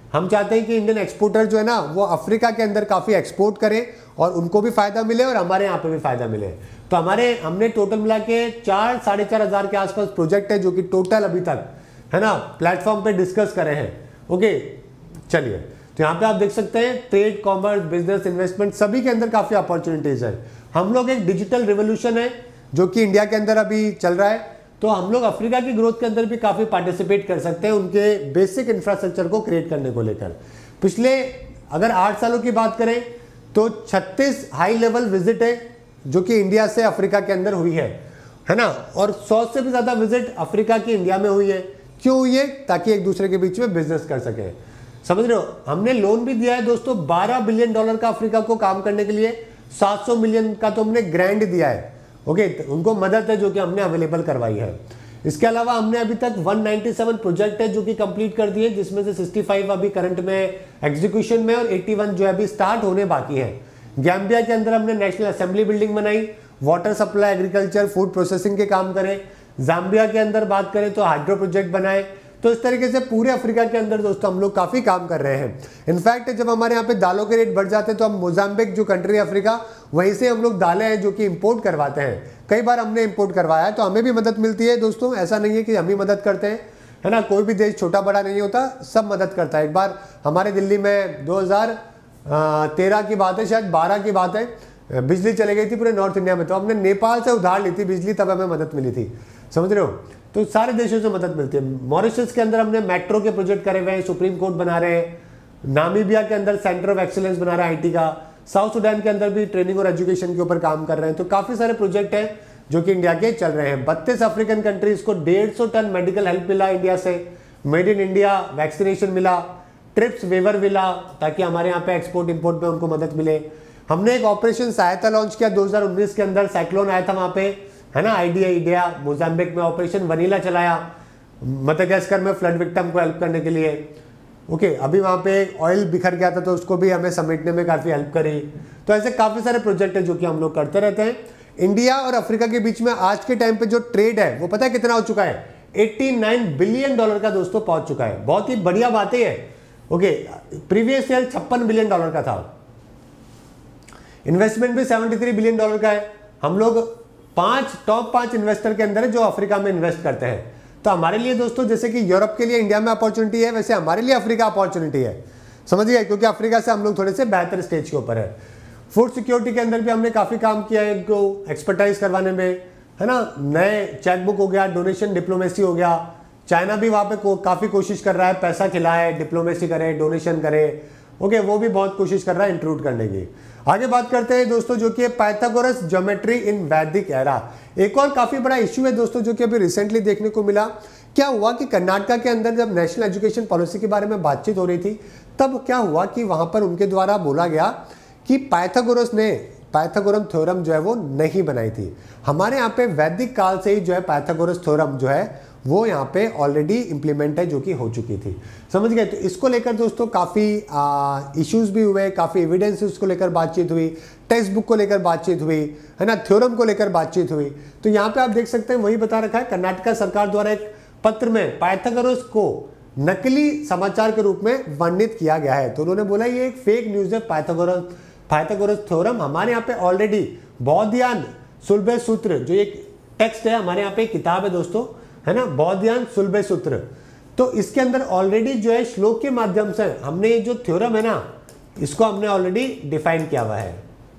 हम चाहते हैं कि इंडियन एक्सपोर्टर जो है ना वो अफ्रीका के अंदर काफ़ी एक्सपोर्ट करें और उनको भी फायदा मिले और हमारे यहाँ पे भी फायदा मिले। तो हमारे हमने टोटल मिला के चार साढ़े चार हज़ार के आसपास प्रोजेक्ट है जो कि टोटल अभी तक है ना प्लेटफॉर्म पे डिस्कस करे हैं। ओके चलिए, तो यहाँ पे आप देख सकते हैं ट्रेड, कॉमर्स, बिजनेस, इन्वेस्टमेंट सभी के अंदर काफ़ी अपॉर्चुनिटीज़ है। हम लोग एक डिजिटल रिवोल्यूशन है जो कि इंडिया के अंदर अभी चल रहा है, तो हम लोग अफ्रीका की ग्रोथ के अंदर भी काफ़ी पार्टिसिपेट कर सकते हैं उनके बेसिक इंफ्रास्ट्रक्चर को क्रिएट करने को लेकर। पिछले अगर आठ सालों की बात करें तो छत्तीस हाई लेवल विजिट है जो कि इंडिया से अफ्रीका के अंदर हुई है है ना, और सौ से भी ज़्यादा विजिट अफ्रीका की इंडिया में हुई है। क्यों हुई है? ताकि एक दूसरे के बीच में बिजनेस कर सके। समझ रहे हो? हमने लोन भी दिया है दोस्तों बारह बिलियन डॉलर का अफ्रीका को काम करने के लिए, सात सौ मिलियन का तो हमने ग्रांट दिया है। ओके okay, उनको मदद है जो कि हमने अवेलेबल करवाई है। इसके अलावा हमने अभी तक एक सौ सत्तानवे प्रोजेक्ट है जो कि कंप्लीट कर दिए, जिसमें से पैंसठ अभी करंट में एग्जीक्यूशन में और इक्यासी जो है अभी स्टार्ट होने बाकी है। गैम्बिया के अंदर हमने नेशनल असेंबली बिल्डिंग बनाई, water supply, agriculture, food processing के काम करें। जाम्बिया के अंदर बात करें तो हाइड्रो प्रोजेक्ट बनाए। तो इस तरीके से पूरे अफ्रीका के अंदर दोस्तों हम लोग काफ़ी काम कर रहे हैं। इनफैक्ट जब हमारे यहाँ पे दालों के रेट बढ़ जाते हैं तो हम मोजाम्बिक जो कंट्री है अफ्रीका, वहीं से हम लोग दालें हैं जो कि इंपोर्ट करवाते हैं। कई बार हमने इंपोर्ट करवाया है, तो हमें भी मदद मिलती है दोस्तों। ऐसा नहीं है कि हम ही मदद करते हैं, है ना। कोई भी देश छोटा बड़ा नहीं होता, सब मदद करता है। एक बार हमारे दिल्ली में दो हज़ार तेरह की बात है, शायद बारह की बात है, बिजली चली गई थी पूरे नॉर्थ इंडिया में, तो हमने नेपाल से उधार ली थी बिजली, तब हमें मदद मिली थी। समझ रहे हो? तो सारे देशों से मदद मिलती है। मॉरिशस के अंदर हमने मेट्रो के प्रोजेक्ट करे हुए हैं, सुप्रीम कोर्ट बना रहे हैं। नामीबिया के अंदर सेंटर ऑफ एक्सीलेंस बना रहा है आईटी का। साउथ सुडान के अंदर भी ट्रेनिंग और एजुकेशन के ऊपर काम कर रहे हैं। तो काफी सारे प्रोजेक्ट हैं जो कि इंडिया के चल रहे हैं। बत्तीस अफ्रीकन कंट्रीज को डेढ़ सौ टन मेडिकल हेल्प मिला इंडिया से, मेड इन इंडिया वैक्सीनेशन मिला, ट्रिप्स वेवर मिला ताकि हमारे यहाँ पे एक्सपोर्ट इंपोर्ट में उनको मदद मिले। हमने एक ऑपरेशन सहायता लॉन्च किया दो हज़ार उन्नीस के अंदर, साइक्लोन आया था वहाँ पे, है ना, आइडिया इंडिया। मोजाम्बिक में ऑपरेशन वनीला चलाया, मदागास्कर में फ्लड विक्टिम को हेल्प करने के लिए। ओके, अभी वहाँ पे ऑयल बिखर गया था तो उसको भी हमें समेटने में काफ़ी हेल्प करी। तो ऐसे काफ़ी सारे प्रोजेक्ट है जो कि हम लोग करते रहते हैं। इंडिया और अफ्रीका के बीच में आज के टाइम पे जो ट्रेड है वो पता है कितना हो चुका है? नवासी बिलियन डॉलर का दोस्तों पहुंच चुका है। बहुत ही बढ़िया बात है। ओके, प्रीवियस ईयर छप्पन बिलियन डॉलर का था। इन्वेस्टमेंट भी तिहत्तर बिलियन डॉलर का है। हम लोग पांच टॉप पांच इन्वेस्टर के अंदर है जो अफ्रीका में इन्वेस्ट करते हैं। तो हमारे लिए दोस्तों जैसे कि यूरोप के लिए इंडिया में अपॉर्चुनिटी है, वैसे हमारे लिए अफ्रीका अपॉर्चुनिटी है। समझिए, क्योंकि अफ्रीका से हम लोग थोड़े से बेहतर स्टेज के ऊपर है। फूड सिक्योरिटी के अंदर भी हमने काफ़ी काम किया है इनको एक्सपर्टाइज करवाने में, है ना। नए चेकबुक हो गया, डोनेशन डिप्लोमेसी हो गया। चाइना भी वहाँ पे को, काफ़ी कोशिश कर रहा है, पैसा खिलाए, डिप्लोमेसी करे, डोनेशन करे। ओके, वो भी बहुत कोशिश कर रहा है इंक्लूड करने की। आगे बात करते हैं दोस्तों जो कि पाइथागोरस ज्योमेट्री इन वैदिक एरा। एक और काफ़ी बड़ा इश्यू है दोस्तों जो कि अभी रिसेंटली देखने को मिला। क्या हुआ कि कर्नाटका के अंदर जब नेशनल एजुकेशन पॉलिसी के बारे में बातचीत हो रही थी, तब क्या हुआ कि वहाँ पर उनके द्वारा बोला गया कि पाइथागोरस ने पाइथागोरम थ्योरम जो है वो नहीं बनाई थी। हमारे यहाँ पे वैदिक काल से ही जो है पाइथागोरस थ्योरम जो है वो यहाँ पे ऑलरेडी इंप्लीमेंट है, जो कि हो चुकी थी। समझ गए? तो इसको लेकर दोस्तों काफ़ी इश्यूज भी हुए, काफ़ी एविडेंसेस को लेकर बातचीत हुई, टेक्स्ट बुक को लेकर बातचीत हुई, है ना, थ्योरम को लेकर बातचीत हुई। तो यहाँ पे आप देख सकते हैं वही बता रखा है, कर्नाटका सरकार द्वारा एक पत्र में पाइथागोरस को नकली समाचार के रूप में वर्णित किया गया है। तो उन्होंने बोला ये एक फेक न्यूज़ है। पाइथागोरस पाइथागोरस थ्योरम हमारे यहाँ पे ऑलरेडी बौद्धियान सुलभे सूत्र जो एक टेक्स्ट है, हमारे यहाँ पे किताब है दोस्तों, है ना, बौद्धियान सुलभे सूत्र। तो इसके अंदर ऑलरेडी जो है श्लोक के माध्यम से हमने ये जो थ्योरम है ना, इसको हमने ऑलरेडी डिफाइन किया हुआ है।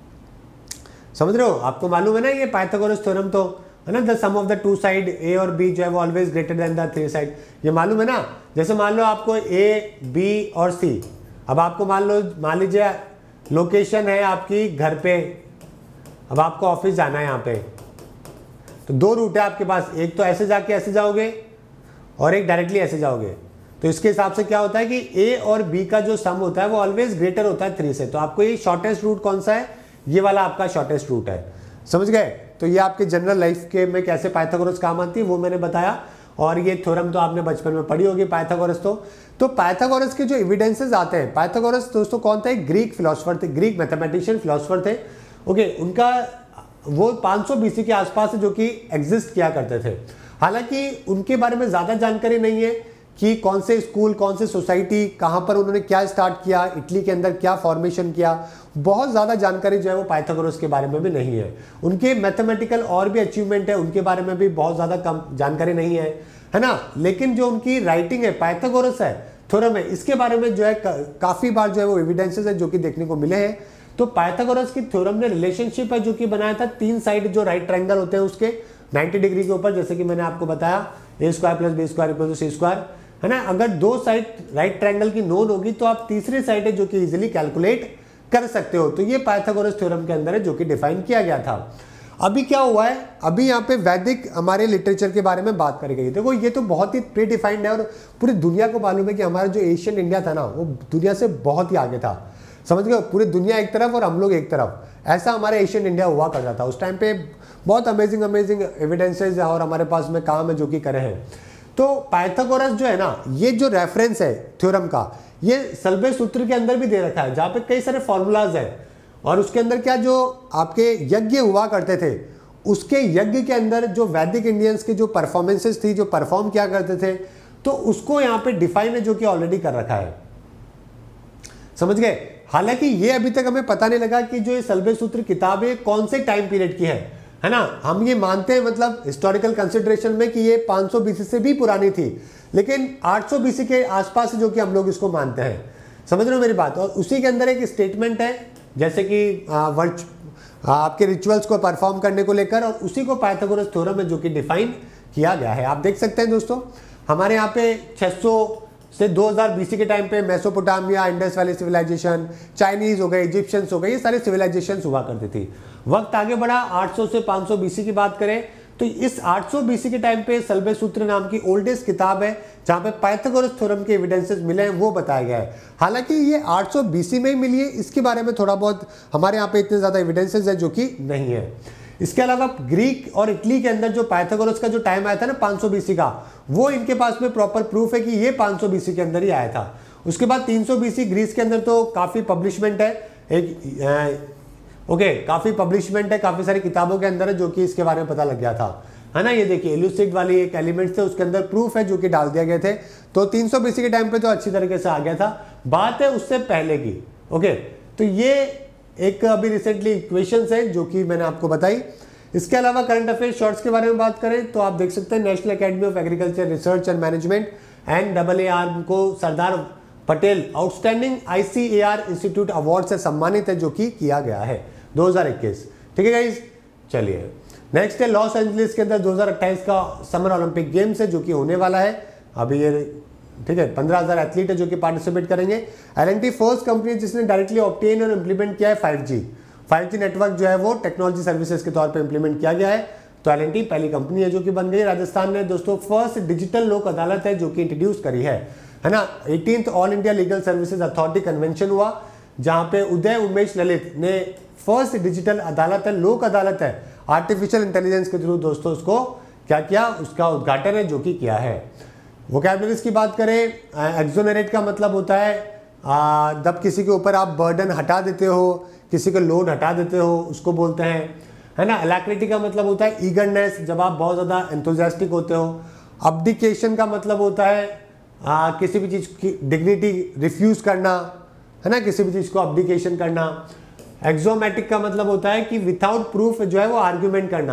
समझ रहे हो? आपको मालूम है ना ये पाइथागोरस थ्योरम, तो है ना, the sum of the two side A और बी जो है वो always greater than the three side. ये मालूम है ना। जैसे मान लो आपको ए, बी और सी, अब आपको मान लो मान लीजिए लोकेशन है आपकी घर पे, अब आपको ऑफिस जाना है यहाँ पे, तो दो रूट है आपके पास, एक तो ऐसे जाके ऐसे जाओगे और एक डायरेक्टली ऐसे जाओगे। तो इसके हिसाब से क्या होता है कि ए और बी का जो सम होता है वो ऑलवेज ग्रेटर होता है थ्री से। तो आपको ये शॉर्टेस्ट रूट कौन सा है? ये वाला आपका शॉर्टेस्ट रूट है। समझ गए? तो ये आपके जनरल लाइफ के में कैसे पाइथागोरस काम आती है वो मैंने बताया। और ये थ्योरम तो आपने बचपन में पढ़ी होगी पाइथागोरस। तो तो पाइथागोरस के जो एविडेंसेस आते हैं, पाइथागोरस दोस्तों कौन था? एक ग्रीक फिलोसफर थे, ग्रीक मैथमेटिशियन फिलोसफर थे। ओके, उनका वो पाँच सौ बीसी के आसपास जो कि एग्जिस्ट किया करते थे। हालांकि उनके बारे में ज़्यादा जानकारी नहीं है कि कौन से स्कूल, कौन से सोसाइटी, कहाँ पर उन्होंने क्या स्टार्ट किया, इटली के अंदर क्या फॉर्मेशन किया, बहुत ज़्यादा जानकारी जो है वो पाइथागोरस के बारे में भी नहीं है। उनके मैथमेटिकल और भी अचीवमेंट है, उनके बारे में भी बहुत ज़्यादा कम जानकारी नहीं है, है ना। लेकिन जो उनकी राइटिंग है, पाइथागोरस है, थ्योरम है, इसके बारे में जो है काफ़ी बार जो है वो एविडेंसेस है जो कि देखने को मिले हैं। तो पाइथागोरस की थ्योरम ने रिलेशनशिप है जो कि बनाया था तीन साइड जो राइट ट्रायंगल होते हैं उसके नब्बे डिग्री के ऊपर, जैसे कि मैंने आपको बताया A square plus B square equal to C square, है ना। अगर दो साइड राइट ट्रायंगल की नोन होगी तो आप तीसरी साइड है जो कि इजीली कैलकुलेट कर सकते हो। तो ये पाइथागोरस थ्योरम के अंदर है जो कि डिफाइन किया गया था। अभी क्या हुआ है, अभी यहाँ पे वैदिक हमारे लिटरेचर के बारे में बात करी गई। देखो ये तो बहुत ही प्री डिफाइंड है और पूरी दुनिया को मालूम है कि हमारा जो एशियन इंडिया था ना वो दुनिया से बहुत ही आगे था, समझ गए। पूरी दुनिया एक तरफ और हम लोग एक तरफ, ऐसा हमारा एशियन इंडिया हुआ करता था उस टाइम पे। बहुत अमेजिंग अमेजिंग एविडेंसेज और हमारे पास में काम है जो कि करे हैं। तो पाइथागोरस जो है ना, ये जो रेफरेंस है थ्योरम का, ये सल्बे सूत्र के अंदर भी दे रखा है जहाँ पे कई सारे फॉर्मूलाज हैं और उसके अंदर क्या जो आपके यज्ञ हुआ करते थे उसके यज्ञ के अंदर जो वैदिक इंडियंस की जो परफॉर्मेंसेस थी, जो परफॉर्म किया करते थे, तो उसको यहाँ पे डिफाइन है जो कि ऑलरेडी कर रखा है, समझ गए। हालांकि ये अभी तक हमें पता नहीं लगा कि जो ये सल्बे सूत्र किताब है कौन से टाइम पीरियड की है, है ना। हम ये मानते हैं मतलब हिस्टोरिकल कंसिडरेशन में कि ये पाँच सौ बीसी से भी पुरानी थी, लेकिन आठ सौ बीसी के आसपास जो कि हम लोग इसको मानते हैं, समझ रहे हो मेरी बात। और उसी के अंदर एक स्टेटमेंट है जैसे कि वर्च आपके रिचुअल्स को परफॉर्म करने को लेकर, और उसी को पाइथागोरस थ्योरम है जो कि डिफाइन किया गया है। आप देख सकते हैं दोस्तों, हमारे यहाँ पे छह सौ से दो हज़ार बीसी के टाइम पे Mesopotamia, Indus valley civilization, Chinese हो गए, इजिप्शियंस हो गए, ये सारे सिविलाइजेशंस हुआ करती थी। वक्त आगे बढ़ा, आठ सौ से पाँच सौ बीसी की बात करें तो इस आठ सौ बीसी के टाइम पे सल्बे सूत्र नाम की ओल्डेस्ट किताब है जहां पे पाइथागोरस थ्योरम के एविडेंसेस मिले हैं, वो बताया गया है। हालांकि ये आठ सौ बीसी में ही मिली है, इसके बारे में थोड़ा बहुत हमारे यहाँ पे इतने ज़्यादा एविडेंसेस है जो कि नहीं है। इसके अलावा ग्रीक और इटली के अंदर जो पाइथागोरस का जो टाइम आया था ना पाँच सौ बीसी का, वो इनके पास में प्रॉपर प्रूफ है कि ये पाँच सौ बीसी के अंदर ही आया था। उसके बाद तीन सौ बीसी ग्रीस के अंदर तो काफ़ी पब्लिशमेंट है, एक ओके okay, काफ़ी पब्लिशमेंट है, काफ़ी सारी किताबों के अंदर है जो कि इसके बारे में पता लग गया था, है ना। ये देखिए एल्यूसिड वाली एक एलिमेंट थे, उसके अंदर प्रूफ है जो कि डाल दिया गए थे। तो तीन सौ बीसी के टाइम पे तो अच्छी तरीके से आ गया था। बात है उससे पहले की, ओके। तो ये एक अभी रिसेंटली इक्वेशंस है जो कि मैंने आपको बताई। इसके अलावा करंट अफेयर शॉर्ट्स के बारे में बात करें तो आप देख सकते हैं national academy of agriculture research and management and double A R को Sardar Patel outstanding ICAR institute award से सम्मानित है जो कि किया गया है दो हज़ार इक्कीस। ठीक है गाइस, चलिए नेक्स्ट है लॉस एंजलिस के अंदर दो हज़ार अट्ठाईस का समर ओलंपिक गेम्स है जो कि होने वाला है अभी ये, ठीक है। पंद्रह हज़ार एथलीट है जो कि पार्टिसिपेट करेंगे। L and T first company जिसने डायरेक्टली ऑब्टेन और इम्प्लीमेंट किया है five G five G network जो है वो टेक्नोलॉजी सर्विसेज के तौर पे इंप्लीमेंट किया गया है। तो एल एंड टी पहली कंपनी है जो कि बन गई। राजस्थान ने दोस्तों फर्स्ट डिजिटल लोक अदालत है जो कि इंट्रोड्यूस करी है, है ना। Eighteenth all India legal services authority convention हुआ जहां पे उदय उमेश ललित ने फर्स्ट डिजिटल अदालत है, लोक अदालत है, आर्टिफिशियल इंटेलिजेंस के थ्रू दोस्तों उसको क्या किया, उसका उद्घाटन है जो कि किया है। वोकैबुलरीज की बात करें, एक्सोनरेट का मतलब होता है आ, जब किसी के ऊपर आप बर्डन हटा देते हो, किसी का लोड हटा देते हो, उसको बोलते हैं, है ना। अलैक्रिटी का मतलब होता है ईगरनेस, जब आप बहुत ज़्यादा एंथुजियास्टिक होते हो। अब्डिकेशन का मतलब होता है आ, किसी भी चीज़ की डिग्निटी रिफ्यूज़ करना, है ना, किसी भी चीज़ को अब्डिकेशन करना। एक्सोमैटिक का मतलब होता है कि विदाउट प्रूफ जो है वो आर्ग्यूमेंट करना।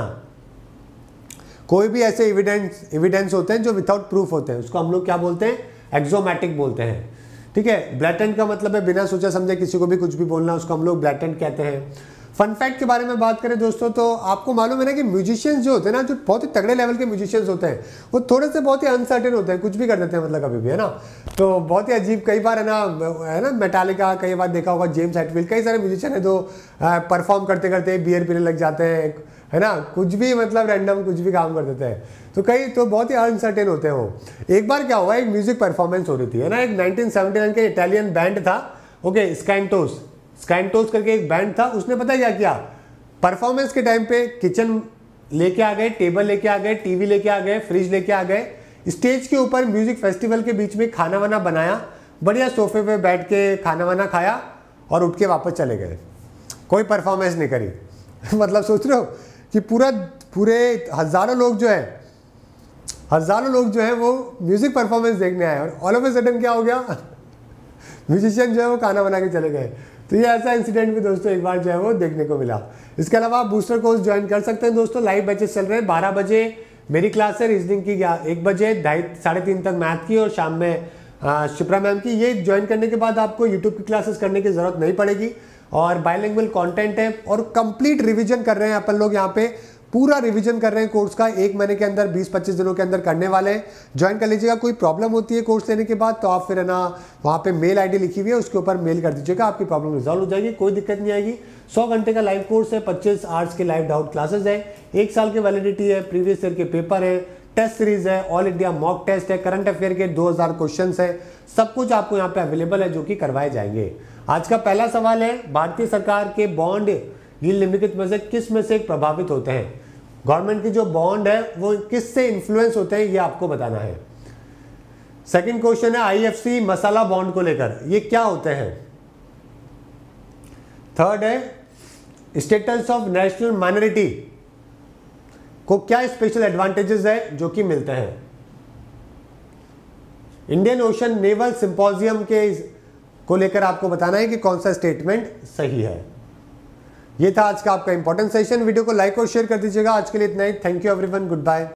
कोई भी ऐसे एविडेंस एविडेंस होते हैं जो विदाउट प्रूफ होते हैं, उसको हम लोग क्या बोलते हैं, एक्सोमैटिक बोलते हैं। ठीक है। ब्लैटेंट का मतलब है बिना सोचा समझे किसी को भी कुछ भी बोलना, उसको हम लोग ब्लैटेंट कहते हैं। फन फैक्ट के बारे में बात करें दोस्तों तो आपको मालूम है ना कि म्यूजिशियंस जो होते हैं ना, जो बहुत ही तगड़े लेवल के म्यूजिशियंस होते हैं, वो थोड़े से बहुत ही अनसर्टेन होते हैं, कुछ भी कर देते हैं मतलब कभी भी, है ना। तो बहुत ही अजीब, कई बार है ना, है ना, मेटालिका, कई बार देखा होगा जेम्स हेटफील्ड, कई सारे म्यूजिशियन है तो परफॉर्म करते करते बियर पीने लग जाते हैं, है ना, कुछ भी मतलब रैंडम कुछ भी काम कर देते हैं। तो कई तो बहुत ही अनसर्टेन होते हैं वो। एक बार क्या हुआ, एक म्यूजिक परफॉर्मेंस हो रही थी, है ना, एक नाइनटीन सेवेंटी नाइन के इटालियन बैंड था, ओके, स्कैंटोस स्कैंटोस करके एक बैंड था। उसने पता क्या किया, परफॉर्मेंस के टाइम पे किचन लेके आ गए, टेबल लेके आ गए, टीवी लेके आ गए, फ्रिज लेके आ गए, स्टेज के ऊपर म्यूजिक फेस्टिवल के बीच में खाना वाना बनाया, बढ़िया सोफे पे बैठ के खाना वाना खाया और उठ के वापस चले गए, कोई परफॉर्मेंस नहीं करी। मतलब सोच रहे हो कि पूरा पूरे हजारों लोग जो है हजारों लोग जो है वो म्यूजिक परफॉर्मेंस देखने आए और ऑल ऑफ ए सडन क्या हो गया, म्यूजिशियन जो है वो खाना बना के चले गए। तो ये ऐसा इंसिडेंट भी दोस्तों एक बार जो है वो देखने को मिला। इसके अलावा आप बूस्टर कोर्स ज्वाइन कर सकते हैं दोस्तों। लाइव बैचेस चल रहे हैं, बारह बजे मेरी क्लास है रीजनिंग की, एक बजे ढाई साढ़े तीन तक मैथ की और शाम में शिप्रा मैम की। ये ज्वाइन करने के बाद आपको यूट्यूब की क्लासेस करने की जरूरत नहीं पड़ेगी और बायलिंगुअल कंटेंट है और कंप्लीट रिवीजन कर रहे हैं अपन लोग। यहाँ पे पूरा रिवीजन कर रहे हैं कोर्स का, एक महीने के अंदर बीस पच्चीस दिनों के अंदर करने वाले हैं। ज्वाइन कर लीजिएगा। कोई प्रॉब्लम होती है कोर्स लेने के बाद तो आप फिर है ना वहाँ पे मेल आईडी लिखी हुई है, उसके ऊपर मेल कर दीजिएगा, आपकी प्रॉब्लम रिजॉल्व हो जाएगी, कोई दिक्कत नहीं आएगी। सौ घंटे का लाइव कोर्स है, पच्चीस आवर्स के लाइव डाउट क्लासेस है, एक साल की वैलिडिटी है, प्रीवियस ईयर के पेपर है, टेस्ट सीरीज है, ऑल इंडिया मॉक टेस्ट है, करंट अफेयर के दो हज़ार क्वेश्चंस है, सब कुछ आपको यहाँ पे अवेलेबल है जो कि करवाए जाएंगे। आज का पहला सवाल है, भारतीय सरकार के बॉन्ड यील्ड निम्नलिखित में से किस में से प्रभावित होते हैं? गवर्नमेंट की जो बॉन्ड है वो किससे इन्फ्लुएंस होते हैं ये आपको बताना है। सेकंड क्वेश्चन है आईएफसी मसाला बॉन्ड को लेकर, ये क्या होते हैं? थर्ड है स्टेटस ऑफ नेशनल माइनॉरिटी को क्या स्पेशल एडवांटेजेस है जो कि मिलते हैं? इंडियन ओशन नेवल सिंपोजियम के को लेकर आपको बताना है कि कौन सा स्टेटमेंट सही है। ये था आज का आपका इंपॉर्टेंट सेशन। वीडियो को लाइक और शेयर कर दीजिएगा। आज के लिए इतना ही। Thank you everyone, good bye.